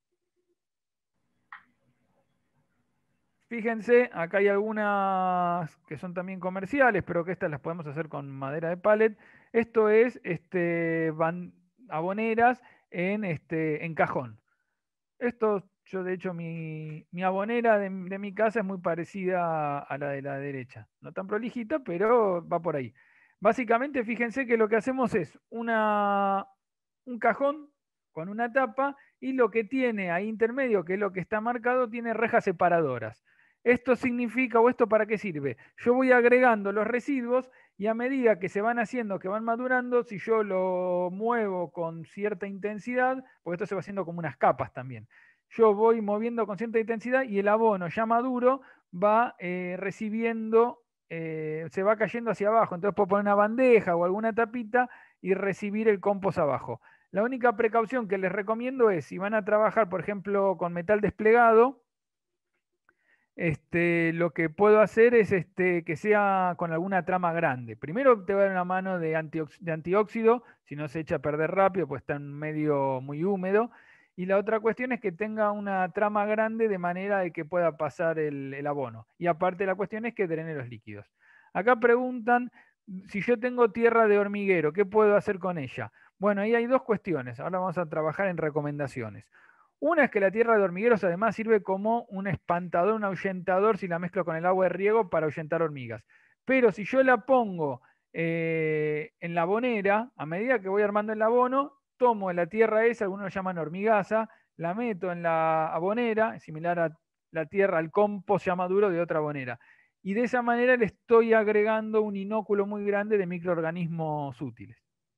Fíjense, acá hay algunas que son también comerciales, pero que estas las podemos hacer con madera de pallet. Esto es este, van, aboneras en, este, en cajón. Esto, yo de hecho, mi, mi abonera de, de mi casa es muy parecida a la de la derecha. No tan prolijita, pero va por ahí. Básicamente, fíjense que lo que hacemos es una, un cajón con una tapa y lo que tiene ahí intermedio, que es lo que está marcado, tiene rejas separadoras. Esto significa, o esto para qué sirve, yo voy agregando los residuos y a medida que se van haciendo, que van madurando, si yo lo muevo con cierta intensidad, porque esto se va haciendo como unas capas también, yo voy moviendo con cierta intensidad y el abono ya maduro va eh, recibiendo, eh, se va cayendo hacia abajo, entonces puedo poner una bandeja o alguna tapita y recibir el compost abajo. La única precaución que les recomiendo es, si van a trabajar, por ejemplo, con metal desplegado, este, lo que puedo hacer es este, que sea con alguna trama grande. Primero te voy a dar una mano de, antiox- de antióxido, si no se echa a perder rápido, pues está en medio muy húmedo. Y la otra cuestión es que tenga una trama grande de manera de que pueda pasar el, el abono. Y aparte la cuestión es que drene los líquidos. Acá preguntan, si yo tengo tierra de hormiguero, ¿qué puedo hacer con ella? Bueno, ahí hay dos cuestiones. Ahora vamos a trabajar en recomendaciones. Una es que la tierra de hormigueros además sirve como un espantador, un ahuyentador si la mezclo con el agua de riego para ahuyentar hormigas. Pero si yo la pongo eh, en la abonera, a medida que voy armando el abono, tomo la tierra esa, algunos la llaman hormigaza, la meto en la abonera, similar a la tierra, al compost ya maduro de otra abonera. Y de esa manera le estoy agregando un inóculo muy grande de microorganismos útiles.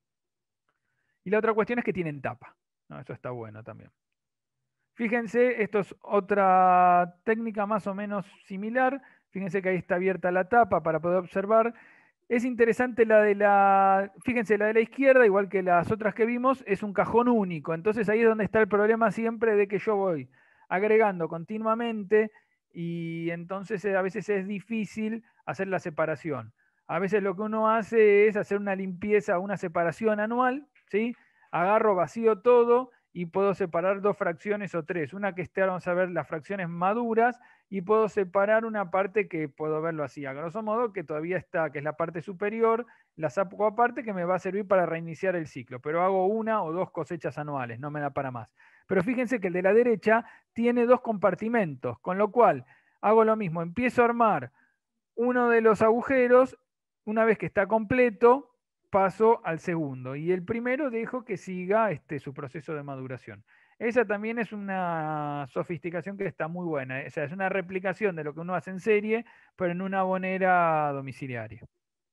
Y la otra cuestión es que tienen tapa. ¿No? Eso está bueno también. Fíjense, esto es otra técnica más o menos similar. Fíjense que ahí está abierta la tapa para poder observar. Es interesante la de la, fíjense, la de la izquierda, igual que las otras que vimos, es un cajón único. Entonces ahí es donde está el problema siempre de que yo voy agregando continuamente y entonces a veces es difícil hacer la separación. A veces lo que uno hace es hacer una limpieza, una separación anual, ¿sí? Agarro, vacío todo y puedo separar dos fracciones o tres. Una que esté, vamos a ver, las fracciones maduras y puedo separar una parte que puedo verlo así, a grosso modo, que todavía está, que es la parte superior, la saco aparte que me va a servir para reiniciar el ciclo, pero hago una o dos cosechas anuales, no me da para más. Pero fíjense que el de la derecha tiene dos compartimentos, con lo cual hago lo mismo, empiezo a armar uno de los agujeros, una vez que está completo, paso al segundo y el primero dejo que siga este, su proceso de maduración. Esa también es una sofisticación que está muy buena, ¿eh? O sea, es una replicación de lo que uno hace en serie, pero en una abonera domiciliaria.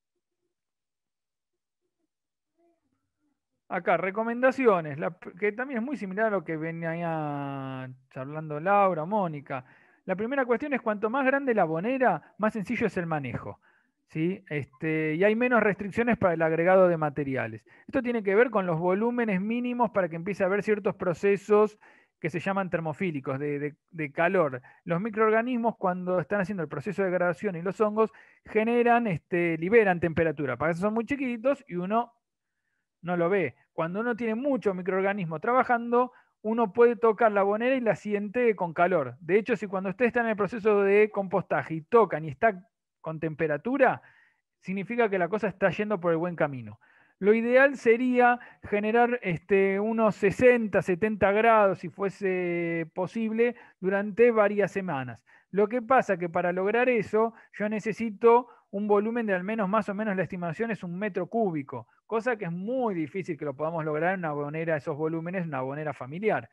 Acá, recomendaciones, la, que también es muy similar a lo que venía charlando Laura, Mónica. La primera cuestión es cuanto más grande la abonera, más sencillo es el manejo. ¿Sí? Este, y hay menos restricciones para el agregado de materiales. Esto tiene que ver con los volúmenes mínimos para que empiece a haber ciertos procesos que se llaman termofílicos, de, de, de calor. Los microorganismos, cuando están haciendo el proceso de degradación y los hongos, generan, este, liberan temperatura. Para eso son muy chiquitos y uno no lo ve. Cuando uno tiene muchos microorganismos trabajando, uno puede tocar la abonera y la siente con calor. De hecho, si cuando usted está en el proceso de compostaje y tocan y está con temperatura, significa que la cosa está yendo por el buen camino. Lo ideal sería generar este, unos sesenta, setenta grados, si fuese posible, durante varias semanas. Lo que pasa que para lograr eso, yo necesito un volumen de al menos más o menos la estimación es un metro cúbico, cosa que es muy difícil que lo podamos lograr en una abonera, esos volúmenes, una abonera familiar.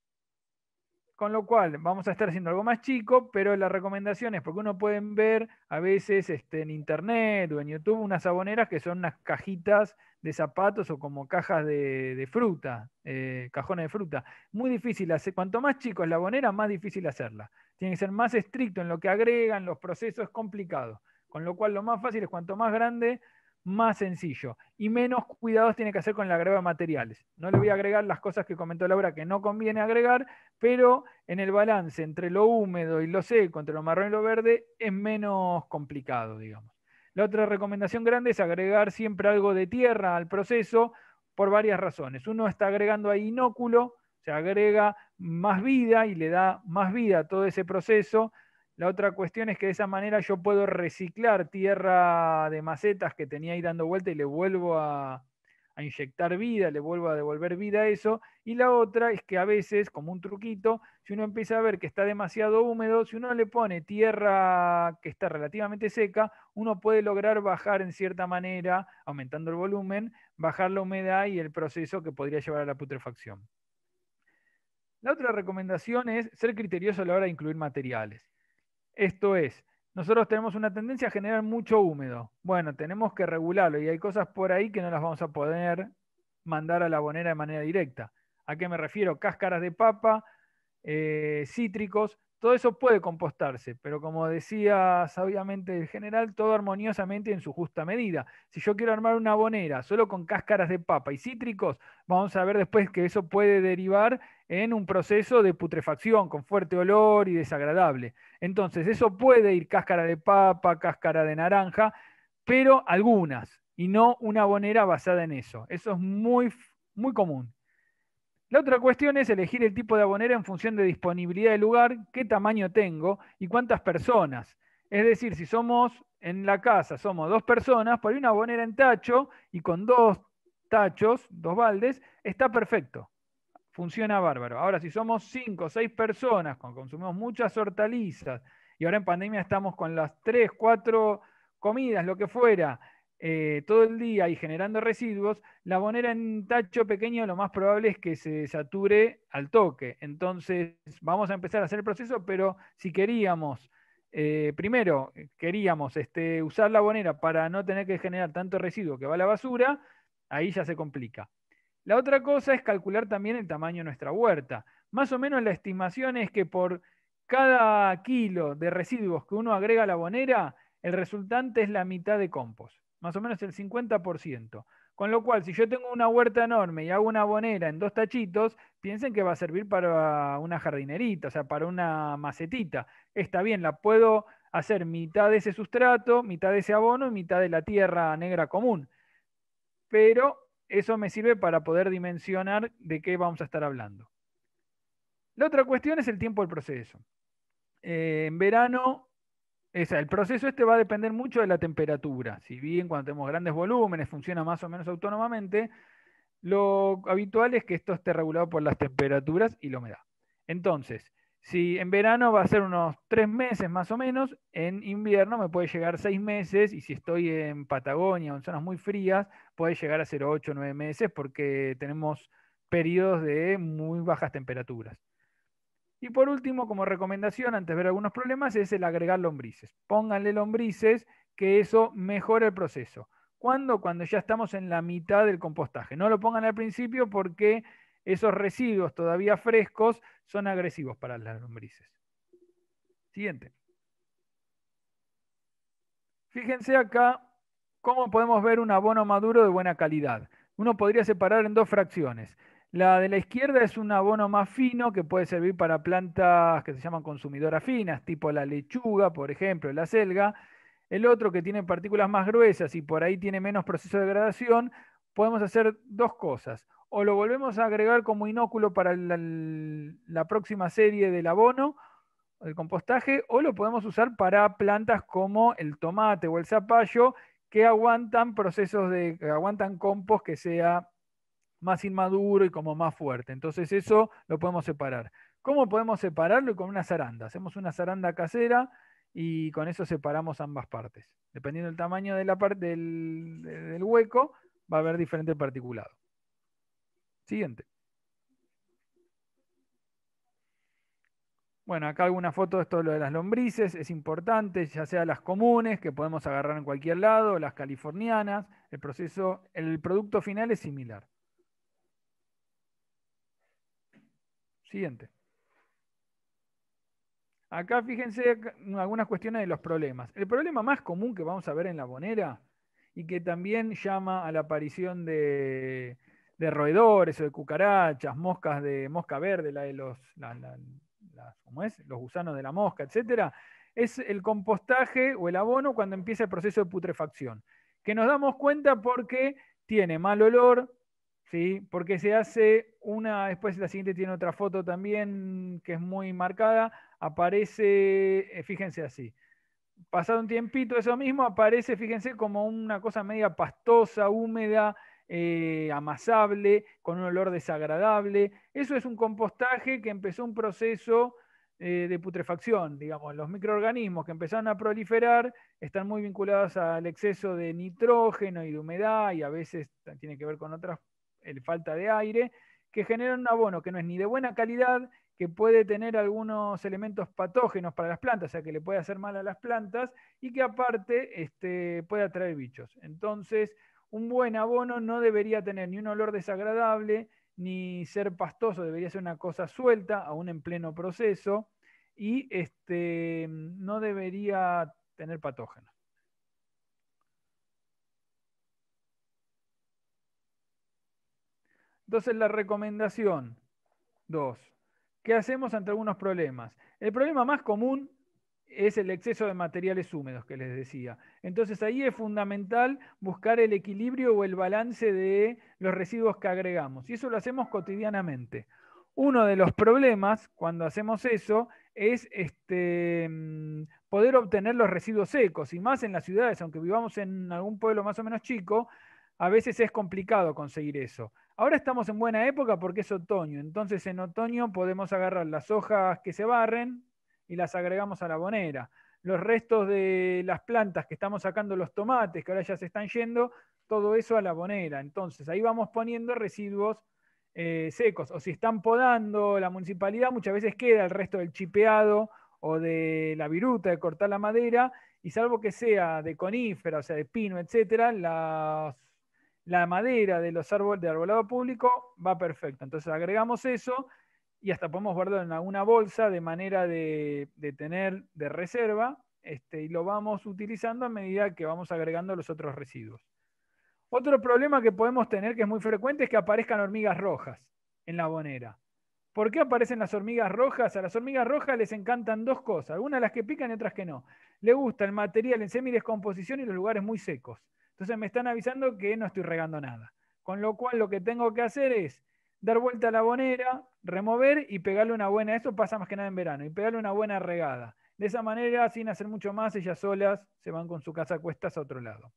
Con lo cual vamos a estar haciendo algo más chico, pero la recomendación es porque uno puede ver a veces este, en internet o en YouTube unas aboneras que son unas cajitas de zapatos o como cajas de, de fruta, eh, cajones de fruta. Muy difícil hacer, cuanto más chico es la abonera, más difícil hacerla. Tiene que ser más estricto en lo que agregan, los procesos es complicado. Con lo cual lo más fácil es cuanto más grande, más sencillo y menos cuidados tiene que hacer con el agregado de materiales. No le voy a agregar las cosas que comentó Laura que no conviene agregar, pero en el balance entre lo húmedo y lo seco, entre lo marrón y lo verde, es menos complicado, digamos. La otra recomendación grande es agregar siempre algo de tierra al proceso por varias razones. Uno está agregando ahí inóculo, se agrega más vida y le da más vida a todo ese proceso. La otra cuestión es que de esa manera yo puedo reciclar tierra de macetas que tenía ahí dando vuelta y le vuelvo a, a inyectar vida, le vuelvo a devolver vida a eso. Y la otra es que a veces, como un truquito, si uno empieza a ver que está demasiado húmedo, si uno le pone tierra que está relativamente seca, uno puede lograr bajar en cierta manera, aumentando el volumen, bajar la humedad y el proceso que podría llevar a la putrefacción. La otra recomendación es ser criterioso a la hora de incluir materiales. Esto es, nosotros tenemos una tendencia a generar mucho húmedo. Bueno, tenemos que regularlo y hay cosas por ahí que no las vamos a poder mandar a la abonera de manera directa. ¿A qué me refiero? Cáscaras de papa, eh, cítricos, todo eso puede compostarse, pero como decía sabiamente el general, todo armoniosamente en su justa medida. Si yo quiero armar una abonera solo con cáscaras de papa y cítricos, vamos a ver después que eso puede derivar en un proceso de putrefacción con fuerte olor y desagradable. Entonces, eso puede ir cáscara de papa, cáscara de naranja, pero algunas, y no una abonera basada en eso. Eso es muy, muy común. La otra cuestión es elegir el tipo de abonera en función de disponibilidad de lugar, qué tamaño tengo y cuántas personas. Es decir, si somos en la casa, somos dos personas, por ahí una abonera en tacho y con dos tachos, dos baldes, está perfecto. Funciona bárbaro. Ahora, si somos cinco o seis personas, consumimos muchas hortalizas y ahora en pandemia estamos con las tres, cuatro comidas, lo que fuera, Eh, todo el día y generando residuos, la abonera en tacho pequeño lo más probable es que se sature al toque. Entonces vamos a empezar a hacer el proceso, pero si queríamos, eh, primero queríamos este, usar la abonera para no tener que generar tanto residuo que va a la basura, ahí ya se complica. La otra cosa es calcular también el tamaño de nuestra huerta. Más o menos la estimación es que por cada kilo de residuos que uno agrega a la abonera, el resultante es la mitad de compost, más o menos el cincuenta por ciento. Con lo cual, si yo tengo una huerta enorme y hago una abonera en dos tachitos, piensen que va a servir para una jardinerita, o sea, para una macetita. Está bien, la puedo hacer mitad de ese sustrato, mitad de ese abono y mitad de la tierra negra común. Pero eso me sirve para poder dimensionar de qué vamos a estar hablando. La otra cuestión es el tiempo del proceso. Eh, en verano, esa, el proceso este va a depender mucho de la temperatura. Si bien cuando tenemos grandes volúmenes funciona más o menos autónomamente, lo habitual es que esto esté regulado por las temperaturas y la humedad. Entonces, si en verano va a ser unos tres meses más o menos, en invierno me puede llegar seis meses y si estoy en Patagonia o en zonas muy frías, puede llegar a ser ocho o nueve meses porque tenemos periodos de muy bajas temperaturas. Y por último, como recomendación, antes de ver algunos problemas, es el agregar lombrices. Pónganle lombrices, que eso mejora el proceso. ¿Cuándo? Cuando ya estamos en la mitad del compostaje. No lo pongan al principio porque esos residuos todavía frescos son agresivos para las lombrices. Siguiente. Fíjense acá cómo podemos ver un abono maduro de buena calidad. Uno podría separar en dos fracciones. La de la izquierda es un abono más fino que puede servir para plantas que se llaman consumidoras finas, tipo la lechuga, por ejemplo, la selga. El otro que tiene partículas más gruesas y por ahí tiene menos proceso de degradación, podemos hacer dos cosas. O lo volvemos a agregar como inóculo para la, la próxima serie del abono, el compostaje, o lo podemos usar para plantas como el tomate o el zapallo que aguantan procesos de, que aguantan compost que sea más inmaduro y como más fuerte. Entonces eso lo podemos separar. ¿Cómo podemos separarlo? Con una zaranda. Hacemos una zaranda casera y con eso separamos ambas partes. Dependiendo del tamaño de la parte del, del hueco, va a haber diferente particulado. Siguiente. Bueno, acá alguna foto de esto lo de las lombrices, es importante, ya sea las comunes, que podemos agarrar en cualquier lado, las californianas, el proceso, el producto final es similar. Siguiente. Acá fíjense algunas cuestiones de los problemas. El problema más común que vamos a ver en la abonera y que también llama a la aparición de, de roedores o de cucarachas, moscas de mosca verde, la de los, la, la, la, ¿cómo es? Los gusanos de la mosca, etcétera, es el compostaje o el abono cuando empieza el proceso de putrefacción, que nos damos cuenta porque tiene mal olor, ¿sí? Porque se hace una, después la siguiente tiene otra foto también que es muy marcada, aparece, fíjense así, pasado un tiempito eso mismo, aparece, fíjense, como una cosa media pastosa, húmeda, eh, amasable, con un olor desagradable. Eso es un compostaje que empezó un proceso eh, de putrefacción, digamos. Los microorganismos que empezaron a proliferar están muy vinculados al exceso de nitrógeno y de humedad, y a veces tiene que ver con otras, el falta de aire, que generan un abono que no es ni de buena calidad, que puede tener algunos elementos patógenos para las plantas, o sea que le puede hacer mal a las plantas, y que aparte este, puede atraer bichos. Entonces, un buen abono no debería tener ni un olor desagradable, ni ser pastoso, debería ser una cosa suelta, aún en pleno proceso. y este, no debería tener patógenos. Entonces la recomendación dos. ¿Qué hacemos ante algunos problemas? El problema más común es el exceso de materiales húmedos que les decía. Entonces ahí es fundamental buscar el equilibrio o el balance de los residuos que agregamos. Y eso lo hacemos cotidianamente. Uno de los problemas cuando hacemos eso es este, poder obtener los residuos secos. Y más en las ciudades, aunque vivamos en algún pueblo más o menos chico, a veces es complicado conseguir eso. Ahora estamos en buena época porque es otoño. Entonces en otoño podemos agarrar las hojas que se barren y las agregamos a la abonera. Los restos de las plantas que estamos sacando, los tomates que ahora ya se están yendo, todo eso a la abonera. Entonces ahí vamos poniendo residuos eh, secos. O si están podando la municipalidad, muchas veces queda el resto del chipeado o de la viruta de cortar la madera, y salvo que sea de conífera, o sea, de pino, etcétera, las la madera de los árboles de arbolado público va perfecto. Entonces agregamos eso y hasta podemos guardarlo en alguna bolsa de manera de, de tener de reserva, este, y lo vamos utilizando a medida que vamos agregando los otros residuos. Otro problema que podemos tener, que es muy frecuente, es que aparezcan hormigas rojas en la abonera. ¿Por qué aparecen las hormigas rojas? A las hormigas rojas les encantan dos cosas, algunas las que pican y otras que no. Les gusta el material en semidescomposición y los lugares muy secos. Entonces me están avisando que no estoy regando nada. Con lo cual lo que tengo que hacer es dar vuelta a la abonera, remover y pegarle una buena, eso pasa más que nada en verano, y pegarle una buena regada. De esa manera, sin hacer mucho más, ellas solas se van con su casa a cuestas a otro lado.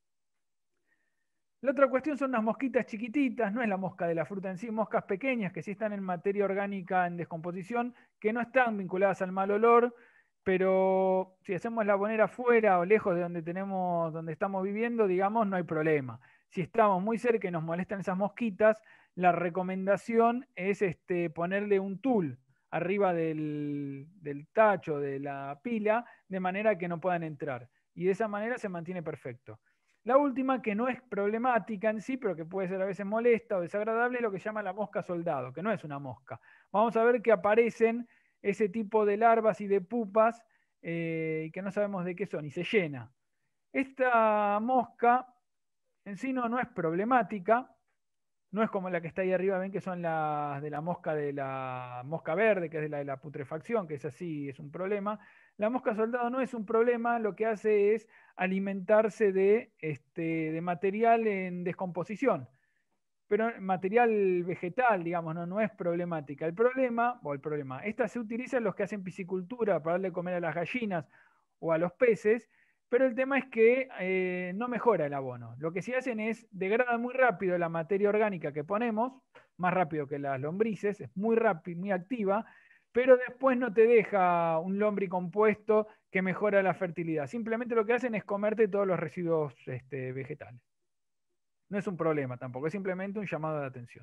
La otra cuestión son las mosquitas chiquititas, no es la mosca de la fruta en sí, moscas pequeñas que sí están en materia orgánica en descomposición, que no están vinculadas al mal olor, pero si hacemos la abonera fuera o lejos de donde tenemos, donde estamos viviendo, digamos, no hay problema. Si estamos muy cerca y nos molestan esas mosquitas, la recomendación es este, ponerle un tul arriba del, del tacho de la pila, de manera que no puedan entrar. Y de esa manera se mantiene perfecto. La última, que no es problemática en sí, pero que puede ser a veces molesta o desagradable, es lo que se llama la mosca soldado, que no es una mosca. Vamos a ver que aparecen ese tipo de larvas y de pupas eh, que no sabemos de qué son, y se llena. Esta mosca en sí no, no es problemática, no es como la que está ahí arriba, ven que son las de la mosca de la mosca verde, que es de la de la putrefacción, que es así, es un problema. La mosca soldado no es un problema, lo que hace es alimentarse de, este, de material en descomposición, pero material vegetal, digamos, no, no es problemática. El problema, o el problema, esta se utiliza en los que hacen piscicultura para darle de comer a las gallinas o a los peces, pero el tema es que eh, no mejora el abono. Lo que sí hacen es degradan muy rápido la materia orgánica que ponemos, más rápido que las lombrices, es muy rápido, muy activa, pero después no te deja un lombricompuesto que mejora la fertilidad. Simplemente lo que hacen es comerte todos los residuos este, vegetales. No es un problema tampoco, es simplemente un llamado de atención.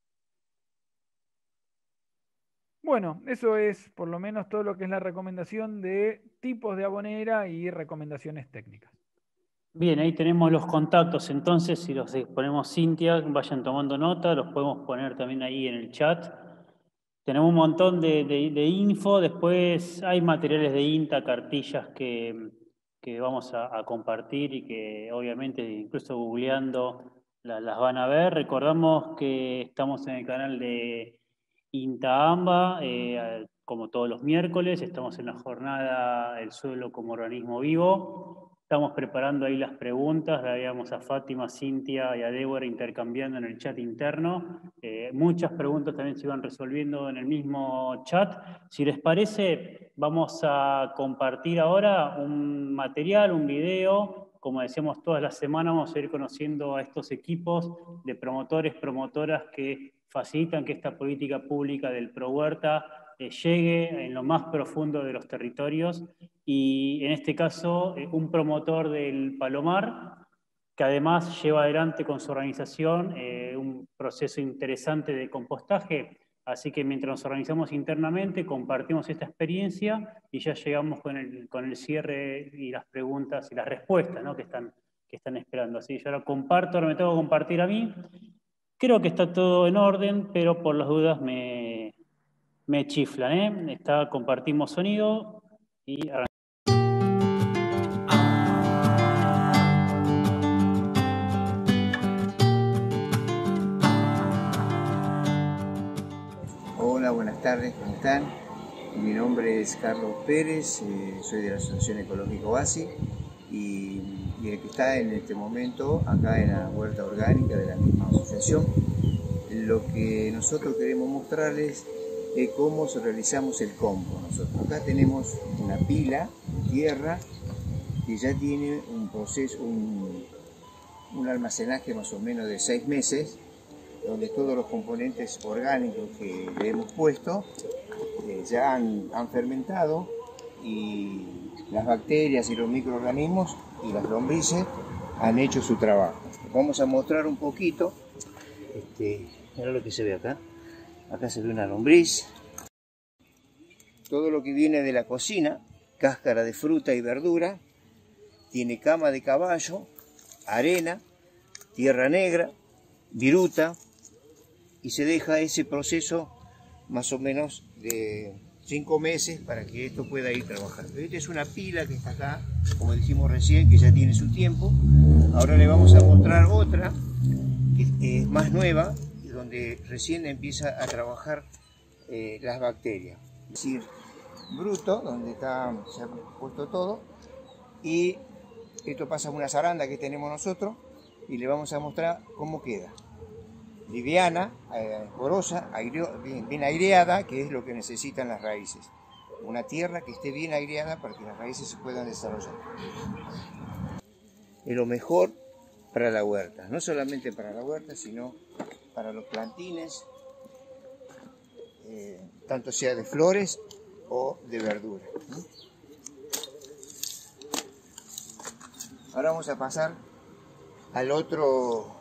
Bueno, eso es por lo menos todo lo que es la recomendación de tipos de abonera y recomendaciones técnicas. Bien, ahí tenemos los contactos, entonces si los ponemos Cintia, vayan tomando nota, los podemos poner también ahí en el chat. Tenemos un montón de, de, de info, después hay materiales de INTA, cartillas que, que vamos a, a compartir y que obviamente incluso googleando la, las van a ver. Recordamos que estamos en el canal de INTA AMBA, eh, como todos los miércoles, estamos en la jornada El suelo como organismo vivo. Estamos preparando ahí las preguntas, la veíamos a Fátima, Cintia y a Débora intercambiando en el chat interno. Eh, muchas preguntas también se iban resolviendo en el mismo chat. Si les parece, vamos a compartir ahora un material, un video. Como decíamos todas las semanas, vamos a ir conociendo a estos equipos de promotores, promotoras que facilitan que esta política pública del ProHuerta eh, llegue en lo más profundo de los territorios. Y en este caso, eh, un promotor del Palomar, que además lleva adelante con su organización eh, un proceso interesante de compostaje. Así que mientras nos organizamos internamente, compartimos esta experiencia y ya llegamos con el, con el cierre y las preguntas y las respuestas, ¿no? que, están, que están esperando. Así que yo ahora comparto, ahora me tengo que compartir a mí. Creo que está todo en orden, pero por las dudas me, me chiflan, ¿eh? Está, compartimos sonido y arrancamos. Hola, buenas tardes, ¿cómo están? Mi nombre es Carlos Pérez, eh, soy de la Asociación Ecológica Oasi y, y el que está en este momento acá en la huerta orgánica de la misma asociación. Lo que nosotros queremos mostrarles es cómo realizamos el compost. Nosotros acá tenemos una pila de tierra que ya tiene un proceso, un, un almacenaje más o menos de seis meses, donde todos los componentes orgánicos que le hemos puesto eh, ya han, han fermentado y las bacterias y los microorganismos y las lombrices han hecho su trabajo. Vamos a mostrar un poquito. Este, mira lo que se ve acá. Acá se ve una lombriz. Todo lo que viene de la cocina, cáscara de fruta y verdura, tiene cama de caballo, arena, tierra negra, viruta, y se deja ese proceso más o menos de cinco meses para que esto pueda ir trabajando. Esta es una pila que está acá, como dijimos recién, que ya tiene su tiempo. Ahora le vamos a mostrar otra, que es más nueva, donde recién empieza a trabajar eh, las bacterias. Es decir, bruto, donde está, se ha puesto todo, y esto pasa a una zaranda que tenemos nosotros, y le vamos a mostrar cómo queda. Liviana, eh, porosa, aire, bien, bien aireada, que es lo que necesitan las raíces. Una tierra que esté bien aireada para que las raíces se puedan desarrollar. Es lo mejor para la huerta, no solamente para la huerta, sino para los plantines, eh, tanto sea de flores o de verdura. Ahora vamos a pasar al otro.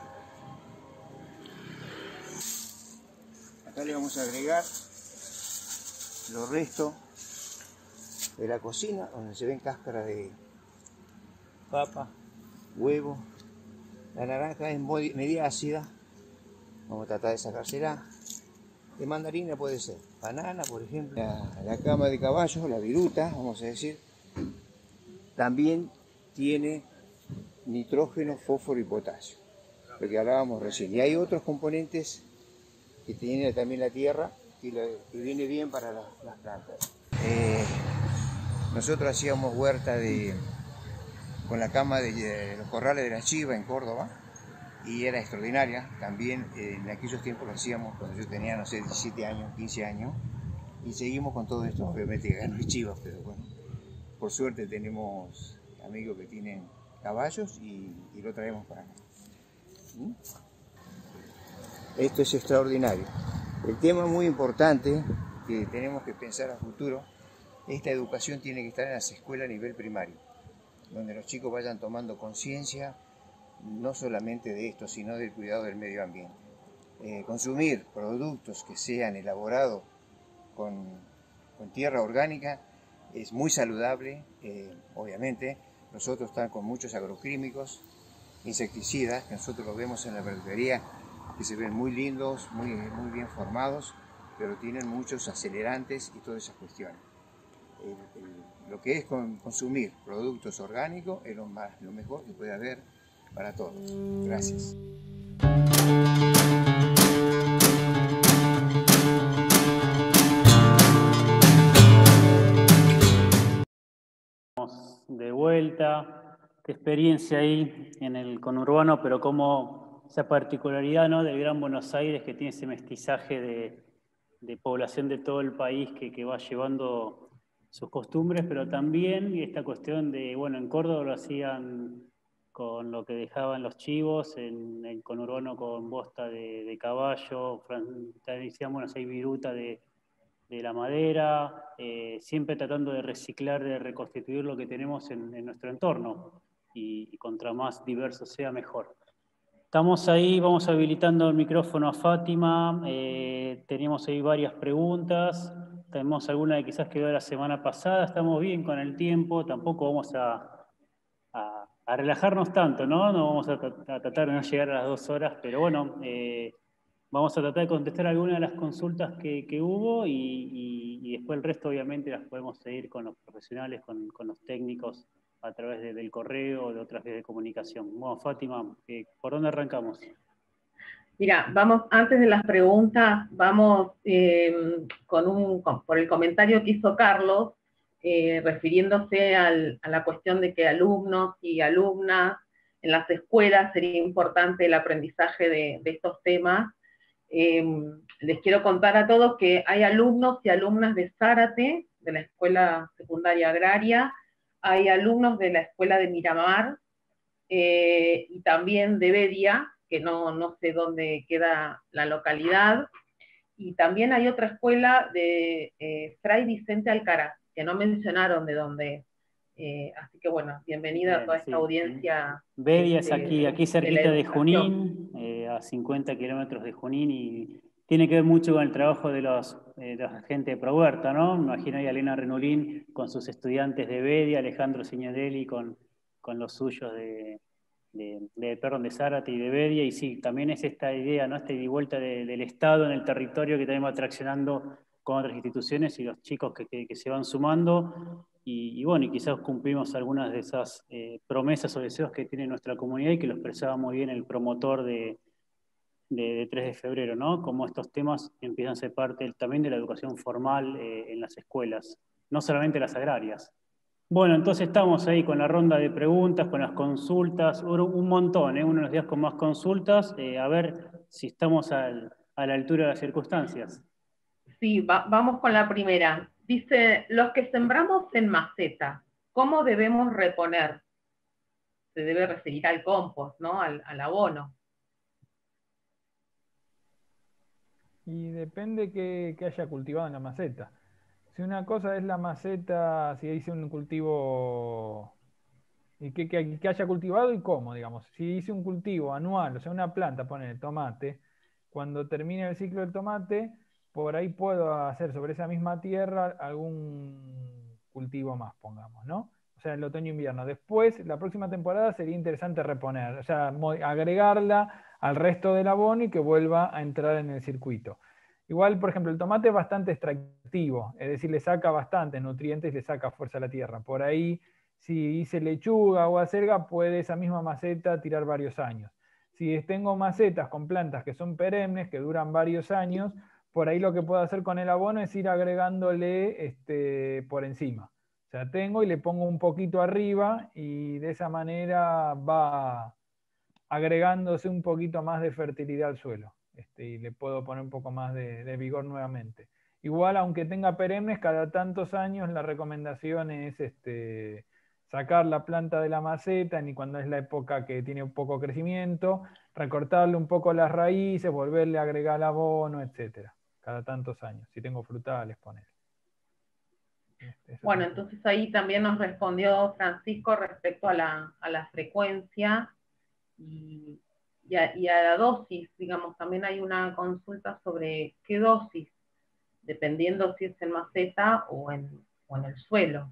Acá le vamos a agregar los restos de la cocina, donde se ven cáscara de papa, huevo. La naranja es media ácida, vamos a tratar de sacársela. De mandarina puede ser, banana por ejemplo. La, la cama de caballo, la viruta, vamos a decir, también tiene nitrógeno, fósforo y potasio, lo que hablábamos recién. Y hay otros componentes que tiene también la tierra, que, lo, que viene bien para la, las plantas. Eh, nosotros hacíamos huerta de, con la cama de, de los corrales de la Chiva en Córdoba, y era extraordinaria. También eh, en aquellos tiempos lo hacíamos cuando yo tenía, no sé, diecisiete años, quince años, y seguimos con todo esto. Obviamente que no hay chivas, pero bueno, por suerte tenemos amigos que tienen caballos y, y lo traemos para acá. ¿Mm? Esto es extraordinario. El tema muy importante que tenemos que pensar a futuro, esta educación tiene que estar en las escuelas a nivel primario, donde los chicos vayan tomando conciencia no solamente de esto, sino del cuidado del medio ambiente. Eh, consumir productos que sean elaborados con, con tierra orgánica es muy saludable, eh, obviamente. Nosotros estamos con muchos agroquímicos, insecticidas, que nosotros los vemos en la verdulería, que se ven muy lindos, muy, muy bien formados, pero tienen muchos acelerantes y todas esas cuestiones. El, el, lo que es con, consumir productos orgánicos es lo, más, lo mejor que puede haber para todos. Gracias. De vuelta, qué experiencia ahí en el conurbano, pero cómo esa particularidad, ¿no?, del Gran Buenos Aires, que tiene ese mestizaje de, de población de todo el país que, que va llevando sus costumbres, pero también esta cuestión de, bueno, en Córdoba lo hacían con lo que dejaban los chivos, en el conurbano con bosta de, de caballo, decíamos, bueno, hay viruta de, de la madera, eh, siempre tratando de reciclar, de reconstituir lo que tenemos en, en nuestro entorno, y, y contra más diverso sea, mejor. Estamos ahí, vamos habilitando el micrófono a Fátima, eh, teníamos ahí varias preguntas, tenemos alguna que quizás quedó de la semana pasada, estamos bien con el tiempo, tampoco vamos a, a, a relajarnos tanto, ¿no? No vamos a, a tratar de no llegar a las dos horas, pero bueno, eh, vamos a tratar de contestar algunas de las consultas que, que hubo y, y, y después el resto obviamente las podemos seguir con los profesionales, con, con los técnicos a través de, del correo o de otras vías de comunicación. Bueno, Fátima, eh, ¿por dónde arrancamos? Mira, vamos, antes de las preguntas, vamos eh, con un, con, por el comentario que hizo Carlos, eh, refiriéndose al, a la cuestión de que alumnos y alumnas en las escuelas sería importante el aprendizaje de, de estos temas. Eh, les quiero contar a todos que hay alumnos y alumnas de Zárate, de la Escuela Secundaria Agraria, hay alumnos de la Escuela de Miramar, eh, y también de Bedia, que no, no sé dónde queda la localidad, y también hay otra escuela de eh, Fray Vicente Alcaraz, que no mencionaron de dónde es. Eh, así que bueno, bienvenida Bien, a toda esta sí. audiencia. Bedia es aquí, aquí cerquita de, de Junín, eh, a cincuenta kilómetros de Junín, y tiene que ver mucho con el trabajo de los, eh, de los agentes de ProHuerta, ¿no? Me imagino ahí a Elena Renulín con sus estudiantes de Bedia, Alejandro Signorelli con, con los suyos de, de, de, perdón, de Zárate y de Bedia, y sí, también es esta idea, ¿no? Esta ida y vuelta de, del Estado en el territorio que también va traccionando con otras instituciones y los chicos que, que, que se van sumando. Y, y bueno, y quizás cumplimos algunas de esas eh, promesas o deseos que tiene nuestra comunidad y que lo expresaba muy bien el promotor de, de, de tres de febrero, ¿no? Cómo estos temas empiezan a ser parte también de la educación formal eh, en las escuelas, no solamente las agrarias. Bueno, entonces estamos ahí con la ronda de preguntas, con las consultas, un montón, ¿eh? Uno de los días con más consultas, eh, a ver si estamos al, a la altura de las circunstancias. Sí, va, vamos con la primera. Dice, los que sembramos en maceta, ¿cómo debemos reponer? Se debe referir al compost, ¿no? Al, al abono. Y depende que, que haya cultivado en la maceta. Si una cosa es la maceta, si hice un cultivo y que, que, que haya cultivado y cómo, digamos. Si hice un cultivo anual, o sea, una planta, pone el tomate, cuando termine el ciclo del tomate, por ahí puedo hacer sobre esa misma tierra algún cultivo más, pongamos, ¿no? O sea, el otoño-invierno. Después, la próxima temporada sería interesante reponer, o sea, agregarla al resto del abono y que vuelva a entrar en el circuito. Igual, por ejemplo, el tomate es bastante extractivo, es decir, le saca bastantes nutrientes y le saca fuerza a la tierra. Por ahí, si hice lechuga o acelga, puede esa misma maceta tirar varios años. Si tengo macetas con plantas que son perennes, que duran varios años, por ahí lo que puedo hacer con el abono es ir agregándole este, por encima. O sea, tengo y le pongo un poquito arriba y de esa manera va agregándose un poquito más de fertilidad al suelo. Este, y le puedo poner un poco más de, de vigor nuevamente. Igual, aunque tenga perennes, cada tantos años la recomendación es este, sacar la planta de la maceta, ni cuando es la época que tiene un poco crecimiento, recortarle un poco las raíces, volverle a agregar abono, etcétera. Cada tantos años, si tengo frutales, poner. Este, bueno, entonces ahí también nos respondió Francisco respecto a la, a la frecuencia y, y, a, y a la dosis, digamos, también hay una consulta sobre qué dosis, dependiendo si es en maceta o en, o en el suelo.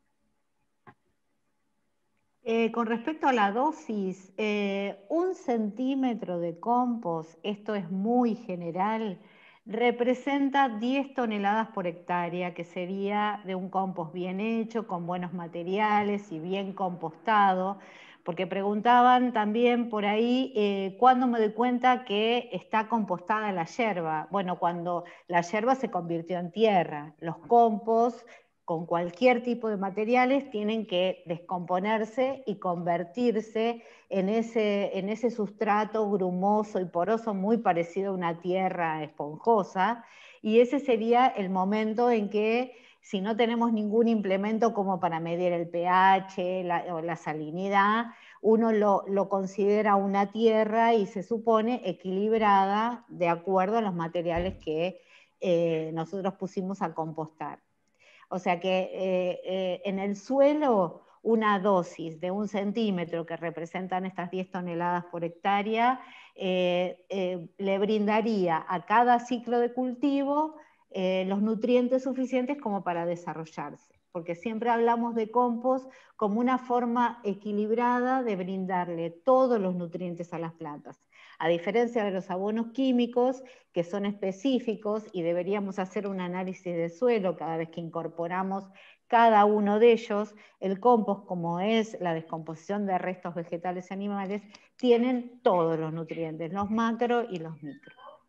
Eh, con respecto a la dosis, eh, un centímetro de compost, esto es muy general, representa diez toneladas por hectárea, que sería de un compost bien hecho, con buenos materiales y bien compostado, porque preguntaban también por ahí, eh, ¿cuándo me doy cuenta que está compostada la yerba? Bueno, cuando la yerba se convirtió en tierra. Los composts con cualquier tipo de materiales tienen que descomponerse y convertirse en ese, en ese sustrato grumoso y poroso muy parecido a una tierra esponjosa, y ese sería el momento en que, si no tenemos ningún implemento como para medir el pH la, o la salinidad, uno lo, lo considera una tierra y se supone equilibrada de acuerdo a los materiales que eh, nosotros pusimos a compostar. O sea que eh, eh, en el suelo una dosis de un centímetro que representan estas diez toneladas por hectárea eh, eh, le brindaría a cada ciclo de cultivo eh, los nutrientes suficientes como para desarrollarse. Porque siempre hablamos de compost como una forma equilibrada de brindarle todos los nutrientes a las plantas. A diferencia de los abonos químicos, que son específicos y deberíamos hacer un análisis de suelo cada vez que incorporamos cada uno de ellos, el compost, como es la descomposición de restos vegetales y animales, tienen todos los nutrientes, los macro y los micro.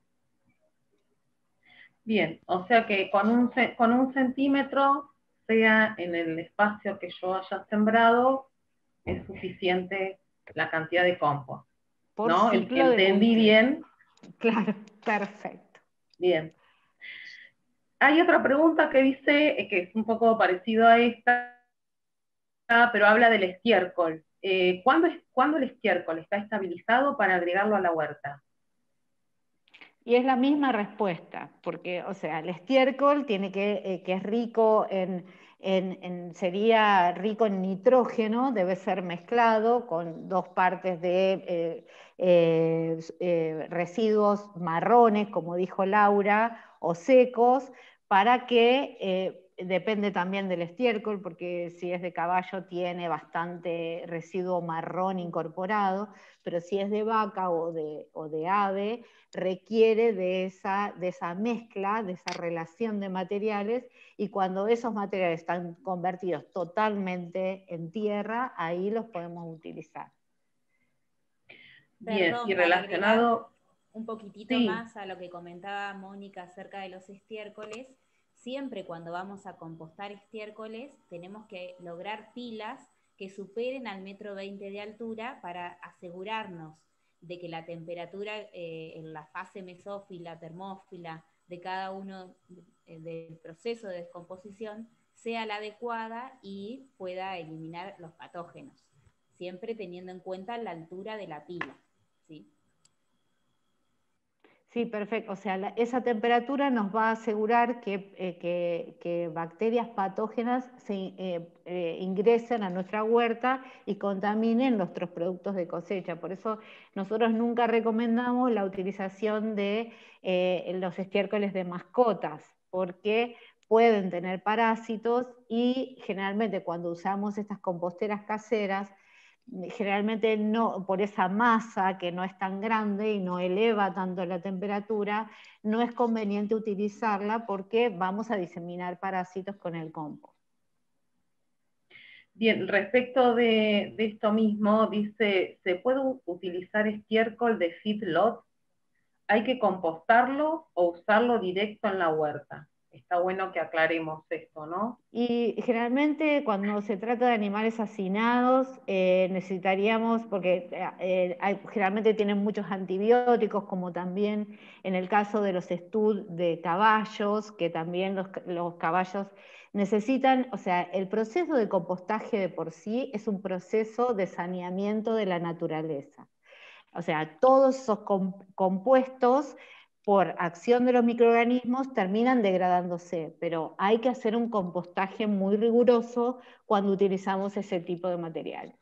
Bien, o sea que con un, con un centímetro, sea en el espacio que yo haya sembrado, es suficiente la cantidad de compost. Por ¿No? ciclo Entendí de bien. Claro, perfecto. Bien. Hay otra pregunta que dice, que es un poco parecido a esta, pero habla del estiércol. Eh, ¿cuándo, es, ¿Cuándo el estiércol está estabilizado para agregarlo a la huerta? Y es la misma respuesta, porque, o sea, el estiércol tiene que, eh, que es rico en, en, en, sería rico en nitrógeno, debe ser mezclado con dos partes de eh, eh, eh, residuos marrones, como dijo Laura, o secos, para que, eh, depende también del estiércol, porque si es de caballo tiene bastante residuo marrón incorporado, pero si es de vaca o de, o de ave, requiere de esa, de esa mezcla, de esa relación de materiales, y cuando esos materiales están convertidos totalmente en tierra, ahí los podemos utilizar. Bien, Perdón, y relacionado... un poquitito sí. más a lo que comentaba Mónica acerca de los estiércoles, siempre cuando vamos a compostar estiércoles tenemos que lograr pilas que superen al metro veinte de altura para asegurarnos de que la temperatura eh, en la fase mesófila, termófila de cada uno eh, del proceso de descomposición sea la adecuada y pueda eliminar los patógenos, siempre teniendo en cuenta la altura de la pila, ¿sí? Sí, perfecto. O sea, la, esa temperatura nos va a asegurar que, eh, que, que bacterias patógenas se, eh, eh, ingresen a nuestra huerta y contaminen nuestros productos de cosecha. Por eso nosotros nunca recomendamos la utilización de eh, los estiércoles de mascotas, porque pueden tener parásitos y generalmente cuando usamos estas composteras caseras, generalmente no, por esa masa que no es tan grande y no eleva tanto la temperatura, no es conveniente utilizarla porque vamos a diseminar parásitos con el compost. Bien, respecto de, de esto mismo, dice, ¿se puede utilizar estiércol de feedlot? ¿Hay que compostarlo o usarlo directo en la huerta? Está bueno que aclaremos esto, ¿no? Y generalmente cuando se trata de animales hacinados, eh, necesitaríamos, porque eh, hay, generalmente tienen muchos antibióticos, como también en el caso de los estud de caballos, que también los, los caballos necesitan, o sea, el proceso de compostaje de por sí es un proceso de saneamiento de la naturaleza. O sea, todos esos compuestos por acción de los microorganismos terminan degradándose, pero hay que hacer un compostaje muy riguroso cuando utilizamos ese tipo de materiales.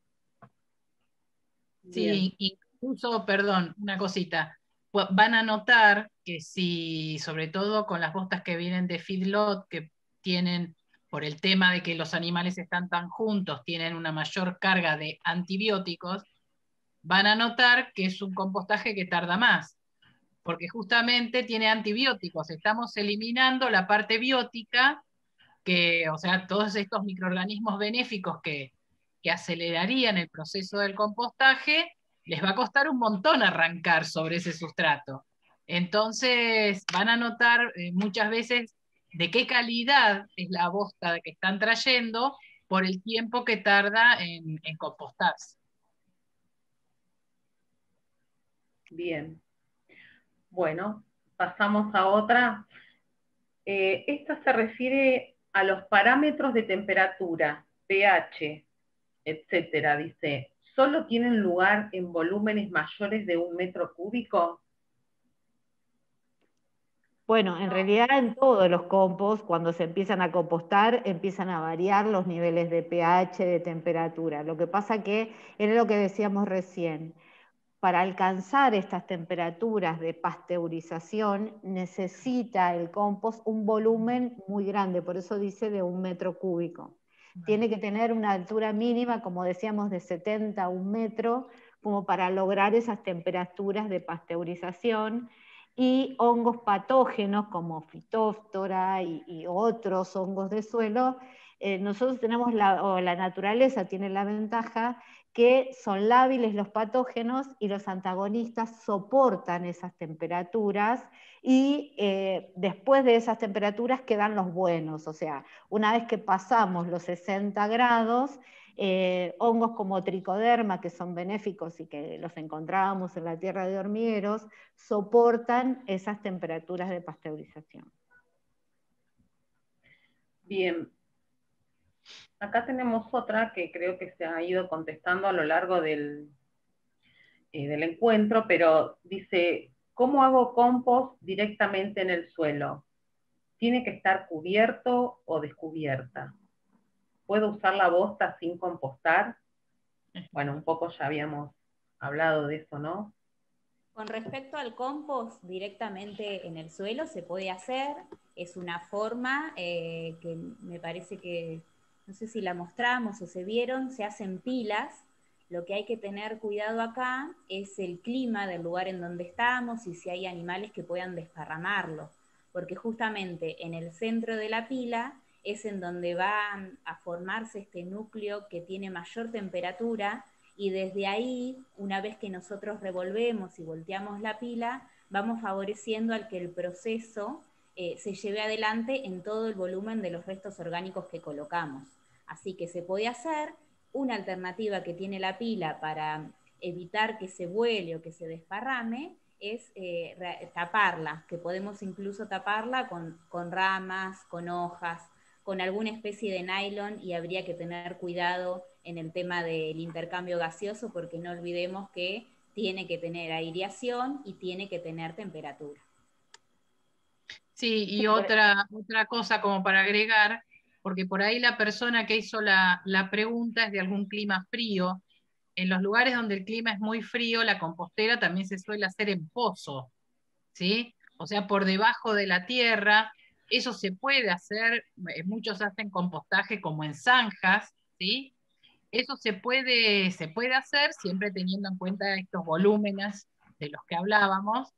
Sí, incluso, perdón, una cosita, van a notar que si, sobre todo con las bostas que vienen de feedlot, que tienen, por el tema de que los animales están tan juntos, tienen una mayor carga de antibióticos, van a notar que es un compostaje que tarda más, porque justamente tiene antibióticos, estamos eliminando la parte biótica, que, o sea, todos estos microorganismos benéficos que, que acelerarían el proceso del compostaje, les va a costar un montón arrancar sobre ese sustrato. Entonces van a notar eh, muchas veces de qué calidad es la bosta que están trayendo por el tiempo que tarda en, en compostarse. Bien. Bueno, pasamos a otra. Eh, esta se refiere a los parámetros de temperatura, pH, etcétera. Dice, ¿solo tienen lugar en volúmenes mayores de un metro cúbico? Bueno, en realidad en todos los compost, cuando se empiezan a compostar, empiezan a variar los niveles de pH, de temperatura. Lo que pasa que era lo que decíamos recién. Para alcanzar estas temperaturas de pasteurización necesita el compost un volumen muy grande, por eso dice de un metro cúbico. Tiene que tener una altura mínima, como decíamos, de setenta a un metro, como para lograr esas temperaturas de pasteurización, y hongos patógenos como Phytophthora y, y otros hongos de suelo. Eh, nosotros tenemos, la, o la naturaleza tiene la ventaja que son lábiles los patógenos y los antagonistas soportan esas temperaturas, y eh, después de esas temperaturas quedan los buenos. O sea, una vez que pasamos los sesenta grados, eh, hongos como tricoderma, que son benéficos y que los encontrábamos en la tierra de hormigueros, soportan esas temperaturas de pasteurización. Bien. Acá tenemos otra que creo que se ha ido contestando a lo largo del, eh, del encuentro, pero dice, ¿cómo hago compost directamente en el suelo? ¿Tiene que estar cubierto o descubierta? ¿Puedo usar la bosta sin compostar? Bueno, un poco ya habíamos hablado de eso, ¿no? Con respecto al compost directamente en el suelo se puede hacer, es una forma eh, que me parece que, no sé si la mostramos o se vieron, se hacen pilas. Lo que hay que tener cuidado acá es el clima del lugar en donde estamos y si hay animales que puedan desparramarlo, porque justamente en el centro de la pila es en donde va a formarse este núcleo que tiene mayor temperatura, y desde ahí, una vez que nosotros revolvemos y volteamos la pila, vamos favoreciendo al que el proceso eh, se lleve adelante en todo el volumen de los restos orgánicos que colocamos. Así que se puede hacer. Una alternativa que tiene la pila para evitar que se vuele o que se desparrame es eh, taparla, que podemos incluso taparla con, con ramas, con hojas, con alguna especie de nylon, y habría que tener cuidado en el tema del intercambio gaseoso, porque no olvidemos que tiene que tener aireación y tiene que tener temperatura. Sí, y otra, otra cosa como para agregar, porque por ahí la persona que hizo la, la pregunta es de algún clima frío. En los lugares donde el clima es muy frío, la compostera también se suele hacer en pozo, ¿sí? O sea, por debajo de la tierra. Eso se puede hacer, muchos hacen compostaje como en zanjas, ¿sí? Eso se puede, se puede hacer siempre teniendo en cuenta estos volúmenes de los que hablábamos.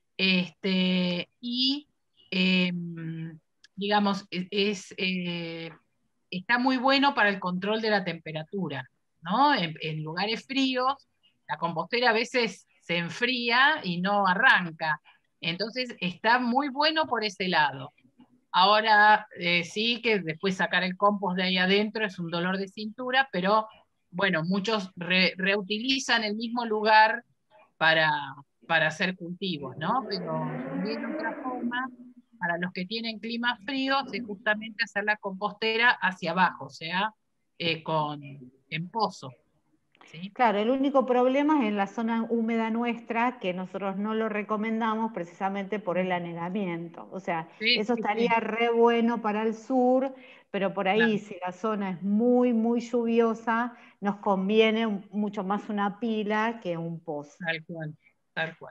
Este, y, eh, digamos, es, eh, está muy bueno para el control de la temperatura, ¿no? En, en lugares fríos, la compostera a veces se enfría y no arranca. Entonces, está muy bueno por ese lado. Ahora eh, sí que después sacar el compost de ahí adentro es un dolor de cintura, pero bueno, muchos re, reutilizan el mismo lugar para, para hacer cultivos, ¿no? Pero también otra forma, para los que tienen climas fríos, es justamente hacer la compostera hacia abajo, o sea, eh, con, en pozo. ¿Sí? Claro, el único problema es en la zona húmeda nuestra, que nosotros no lo recomendamos precisamente por el anegamiento. O sea, Sí, eso sí, estaría sí. re bueno para el sur, pero por ahí Claro. si la zona es muy, muy lluviosa, nos conviene mucho más una pila que un pozo. Tal cual, tal cual.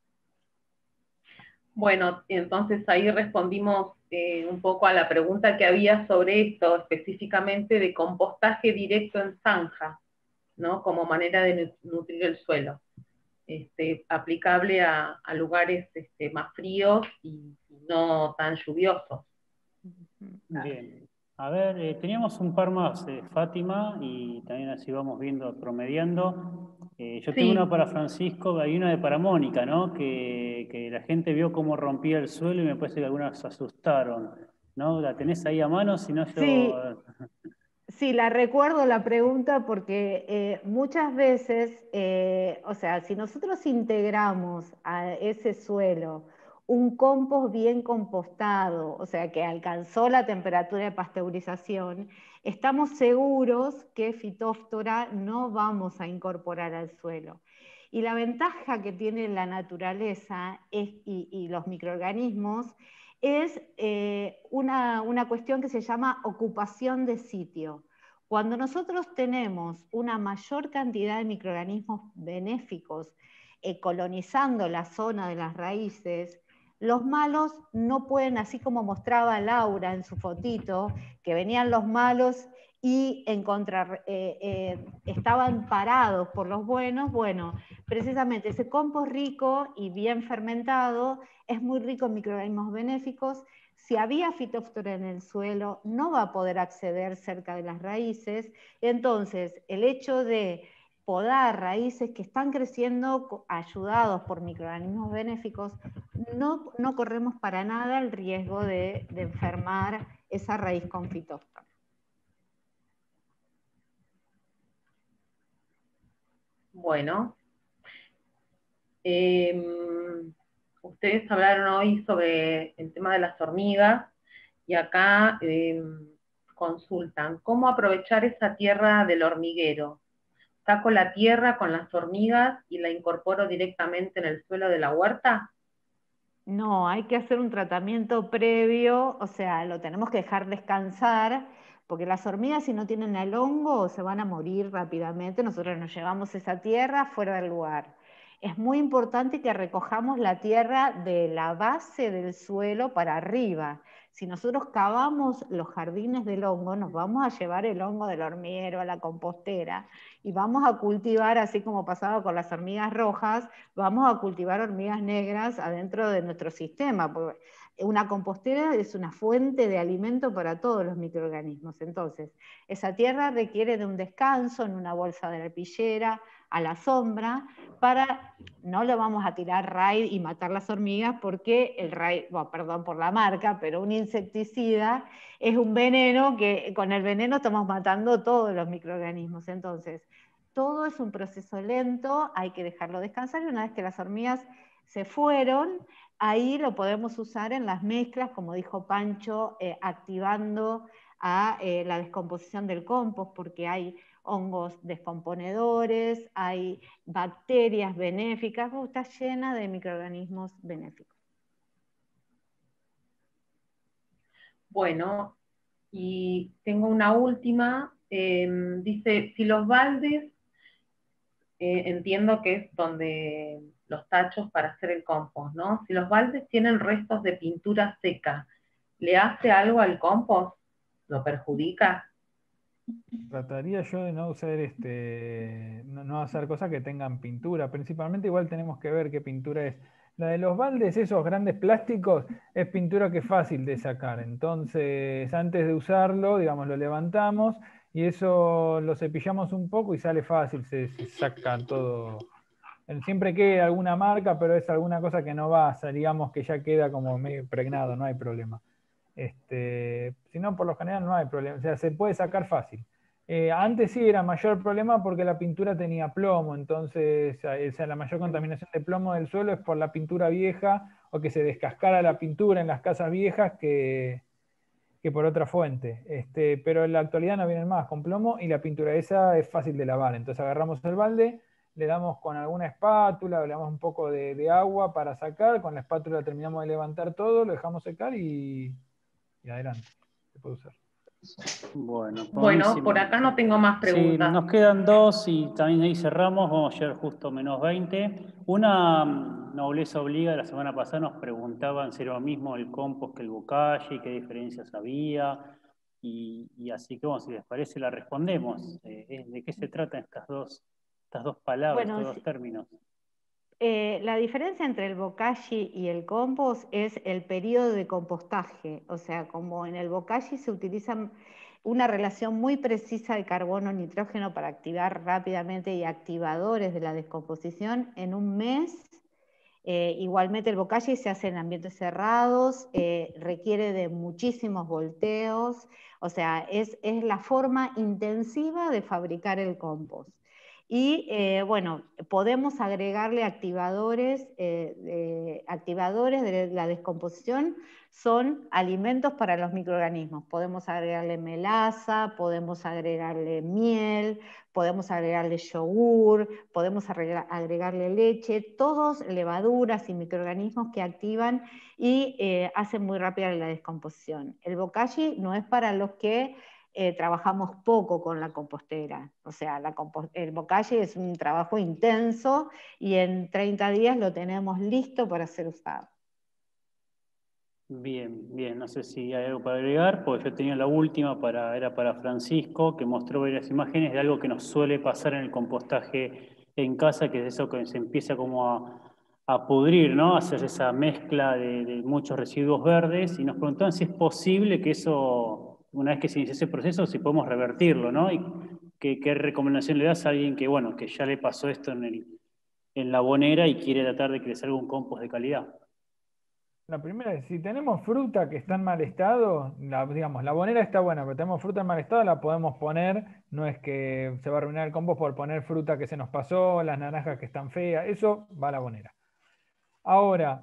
Bueno, entonces ahí respondimos eh, un poco a la pregunta que había sobre esto, específicamente de compostaje directo en zanja, ¿no? Como manera de nutrir el suelo, este, aplicable a, a lugares este, más fríos y no tan lluviosos. Bien. A ver, eh, teníamos un par más, eh, Fátima, y también así vamos viendo, promediando. Eh, yo Sí. tengo una para Francisco, hay una de para Mónica, ¿no? Que, que la gente vio cómo rompía el suelo y me parece que algunas se asustaron, ¿no? ¿La tenés ahí a mano? Si no, yo... Sí. Sí, la recuerdo la pregunta porque eh, muchas veces, eh, o sea, si nosotros integramos a ese suelo un compost bien compostado, o sea, que alcanzó la temperatura de pasteurización, estamos seguros que Phytophthora no vamos a incorporar al suelo. Y la ventaja que tiene la naturaleza es, y, y los microorganismos es eh, una, una cuestión que se llama ocupación de sitio. Cuando nosotros tenemos una mayor cantidad de microorganismos benéficos eh, colonizando la zona de las raíces, los malos no pueden, así como mostraba Laura en su fotito, que venían los malos y encontrar, eh, eh, estaban parados por los buenos, bueno, precisamente ese compost rico y bien fermentado es muy rico en microorganismos benéficos. Si había fitóftora en el suelo, no va a poder acceder cerca de las raíces. Entonces, el hecho de podar raíces que están creciendo ayudados por microorganismos benéficos, no, no corremos para nada el riesgo de, de enfermar esa raíz con fitóftora. Bueno, eh, ustedes hablaron hoy sobre el tema de las hormigas y acá eh, consultan cómo aprovechar esa tierra del hormiguero. ¿Saco la tierra con las hormigas y la incorporo directamente en el suelo de la huerta? No, hay que hacer un tratamiento previo, o sea, lo tenemos que dejar descansar, porque las hormigas si no tienen el hongo se van a morir rápidamente, nosotros nos llevamos esa tierra fuera del lugar. Es muy importante que recojamos la tierra de la base del suelo para arriba. Si nosotros cavamos los jardines del hongo, nos vamos a llevar el hongo del hormiguero a la compostera y vamos a cultivar, así como pasaba con las hormigas rojas, vamos a cultivar hormigas negras adentro de nuestro sistema, porque una compostera es una fuente de alimento para todos los microorganismos. Entonces, esa tierra requiere de un descanso en una bolsa de arpillera, a la sombra, para, no le vamos a tirar Raid y matar las hormigas, porque el Raid, bueno, perdón por la marca, pero un insecticida es un veneno que con el veneno estamos matando todos los microorganismos. Entonces, todo es un proceso lento, hay que dejarlo descansar, y una vez que las hormigas se fueron, ahí lo podemos usar en las mezclas, como dijo Pancho, eh, activando a eh, la descomposición del compost, porque hay hongos descomponedores, hay bacterias benéficas, está llena de microorganismos benéficos. Bueno, y tengo una última, eh, dice, si los baldes, eh, entiendo que es donde los tachos para hacer el compost, ¿no? Si los baldes tienen restos de pintura seca, ¿le hace algo al compost? ¿Lo perjudica? Trataría yo de no usar este, no, no hacer cosas que tengan pintura. Principalmente igual tenemos que ver qué pintura es. La de los baldes, esos grandes plásticos, es pintura que es fácil de sacar. Entonces, antes de usarlo, digamos, lo levantamos y eso lo cepillamos un poco y sale fácil, se, se saca todo. Siempre queda alguna marca, pero es alguna cosa que no va, digamos que ya queda como medio impregnado, no hay problema. Este, si no, por lo general no hay problema, o sea, se puede sacar fácil. Eh, antes sí era mayor problema porque la pintura tenía plomo, entonces o sea, la mayor contaminación de plomo del suelo es por la pintura vieja o que se descascara la pintura en las casas viejas que, que por otra fuente. Este, pero en la actualidad no vienen más con plomo y la pintura esa es fácil de lavar. Entonces agarramos el balde, le damos con alguna espátula, le damos un poco de, de agua para sacar, con la espátula terminamos de levantar todo, lo dejamos secar y, y adelante, se puede usar. Bueno, bueno, por acá no tengo más preguntas. Sí, nos quedan dos y también ahí cerramos, vamos a llegar justo menos veinte. Una nobleza obliga, la semana pasada nos preguntaban si era lo mismo el compost que el bokashi, qué diferencias había, y, y así que bueno, si les parece la respondemos. Eh, ¿De qué se tratan estas dos, estas dos palabras, Bueno, estos dos términos? Eh, la diferencia entre el bokashi y el compost es el periodo de compostaje. O sea, como en el bokashi se utiliza una relación muy precisa de carbono-nitrógeno para activar rápidamente y activadores de la descomposición, en un mes, eh, igualmente el bokashi se hace en ambientes cerrados, eh, requiere de muchísimos volteos, o sea, es, es la forma intensiva de fabricar el compost. Y eh, bueno, podemos agregarle activadores, eh, de, activadores de la descomposición, son alimentos para los microorganismos. Podemos agregarle melaza, podemos agregarle miel, podemos agregarle yogur, podemos agregarle leche, todos levaduras y microorganismos que activan y eh, hacen muy rápida la descomposición. El bokashi no es para los que Eh, trabajamos poco con la compostera, o sea, la compost el bokashi es un trabajo intenso y en treinta días lo tenemos listo para ser usado. Bien, bien, no sé si hay algo para agregar, porque yo tenía la última, para, era para Francisco, que mostró varias imágenes de algo que nos suele pasar en el compostaje en casa, que es eso que se empieza como a, a pudrir, ¿no? A hacer esa mezcla de, de muchos residuos verdes, y nos preguntaban si es posible que eso, una vez que se inicia ese proceso, si podemos revertirlo, ¿no? Y qué, qué recomendación le das a alguien que, bueno, que ya le pasó esto en, el, en la bonera y quiere tratar de que le salga un compost de calidad. La primera es, si tenemos fruta que está en mal estado, la, digamos, la bonera está buena, pero tenemos fruta en mal estado, la podemos poner, no es que se va a arruinar el compost por poner fruta que se nos pasó, las naranjas que están feas, eso va a la bonera. Ahora,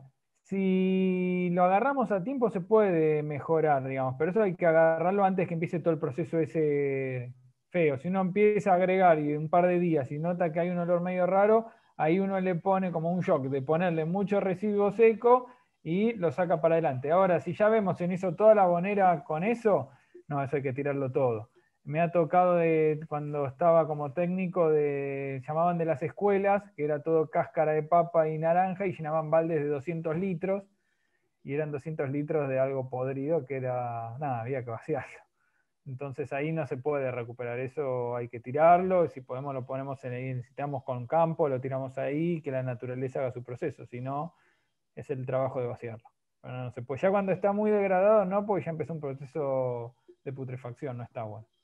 si lo agarramos a tiempo se puede mejorar, digamos, pero eso hay que agarrarlo antes que empiece todo el proceso ese feo. Si uno empieza a agregar y en un par de días y nota que hay un olor medio raro, ahí uno le pone como un shock de ponerle mucho residuo seco y lo saca para adelante. Ahora, si ya vemos en eso toda la bonera con eso, no, eso hay que tirarlo todo. Me ha tocado de, cuando estaba como técnico, de, llamaban de las escuelas, que era todo cáscara de papa y naranja, y llenaban baldes de doscientos litros, y eran doscientos litros de algo podrido que era, nada, había que vaciarlo. Entonces ahí no se puede recuperar, eso hay que tirarlo, si podemos lo ponemos en ahí, necesitamos con campo, lo tiramos ahí, que la naturaleza haga su proceso, si no, es el trabajo de vaciarlo. Pero no se puede. Ya cuando está muy degradado, no, porque ya empezó un proceso de putrefacción, no está bueno.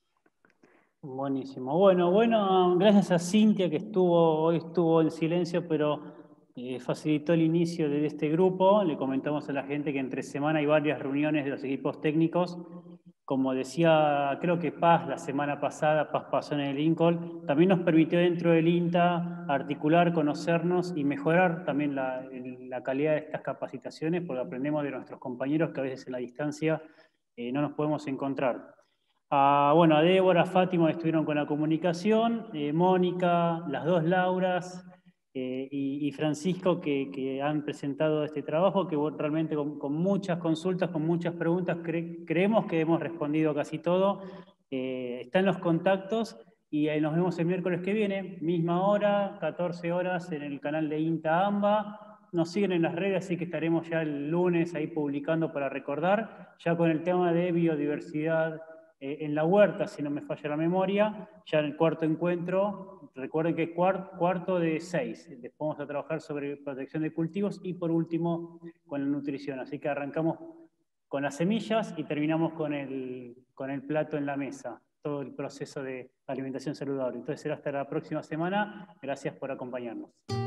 Buenísimo. Bueno, bueno, gracias a Cintia que estuvo, hoy estuvo en silencio, pero eh, facilitó el inicio de este grupo. Le comentamos a la gente que entre semana hay varias reuniones de los equipos técnicos. Como decía, creo que Paz la semana pasada, Paz pasó en el Lincoln, también nos permitió dentro del INTA articular, conocernos y mejorar también la, la calidad de estas capacitaciones, porque aprendemos de nuestros compañeros que a veces en la distancia eh, no nos podemos encontrar. A, bueno, a Débora, a Fátima estuvieron con la comunicación, eh, Mónica, las dos Lauras eh, y, y Francisco que, que han presentado este trabajo, que realmente con, con muchas consultas, con muchas preguntas, cre creemos que hemos respondido casi todo. Eh, están los contactos y ahí nos vemos el miércoles que viene, misma hora, catorce horas en el canal de INTA AMBA. Nos siguen en las redes, así que estaremos ya el lunes ahí publicando para recordar, ya con el tema de biodiversidad en la huerta, si no me falla la memoria, ya en el cuarto encuentro, recuerden que es cuarto, cuarto de seis, después vamos a trabajar sobre protección de cultivos y por último con la nutrición, así que arrancamos con las semillas y terminamos con el, con el plato en la mesa, todo el proceso de alimentación saludable. Entonces será hasta la próxima semana, gracias por acompañarnos.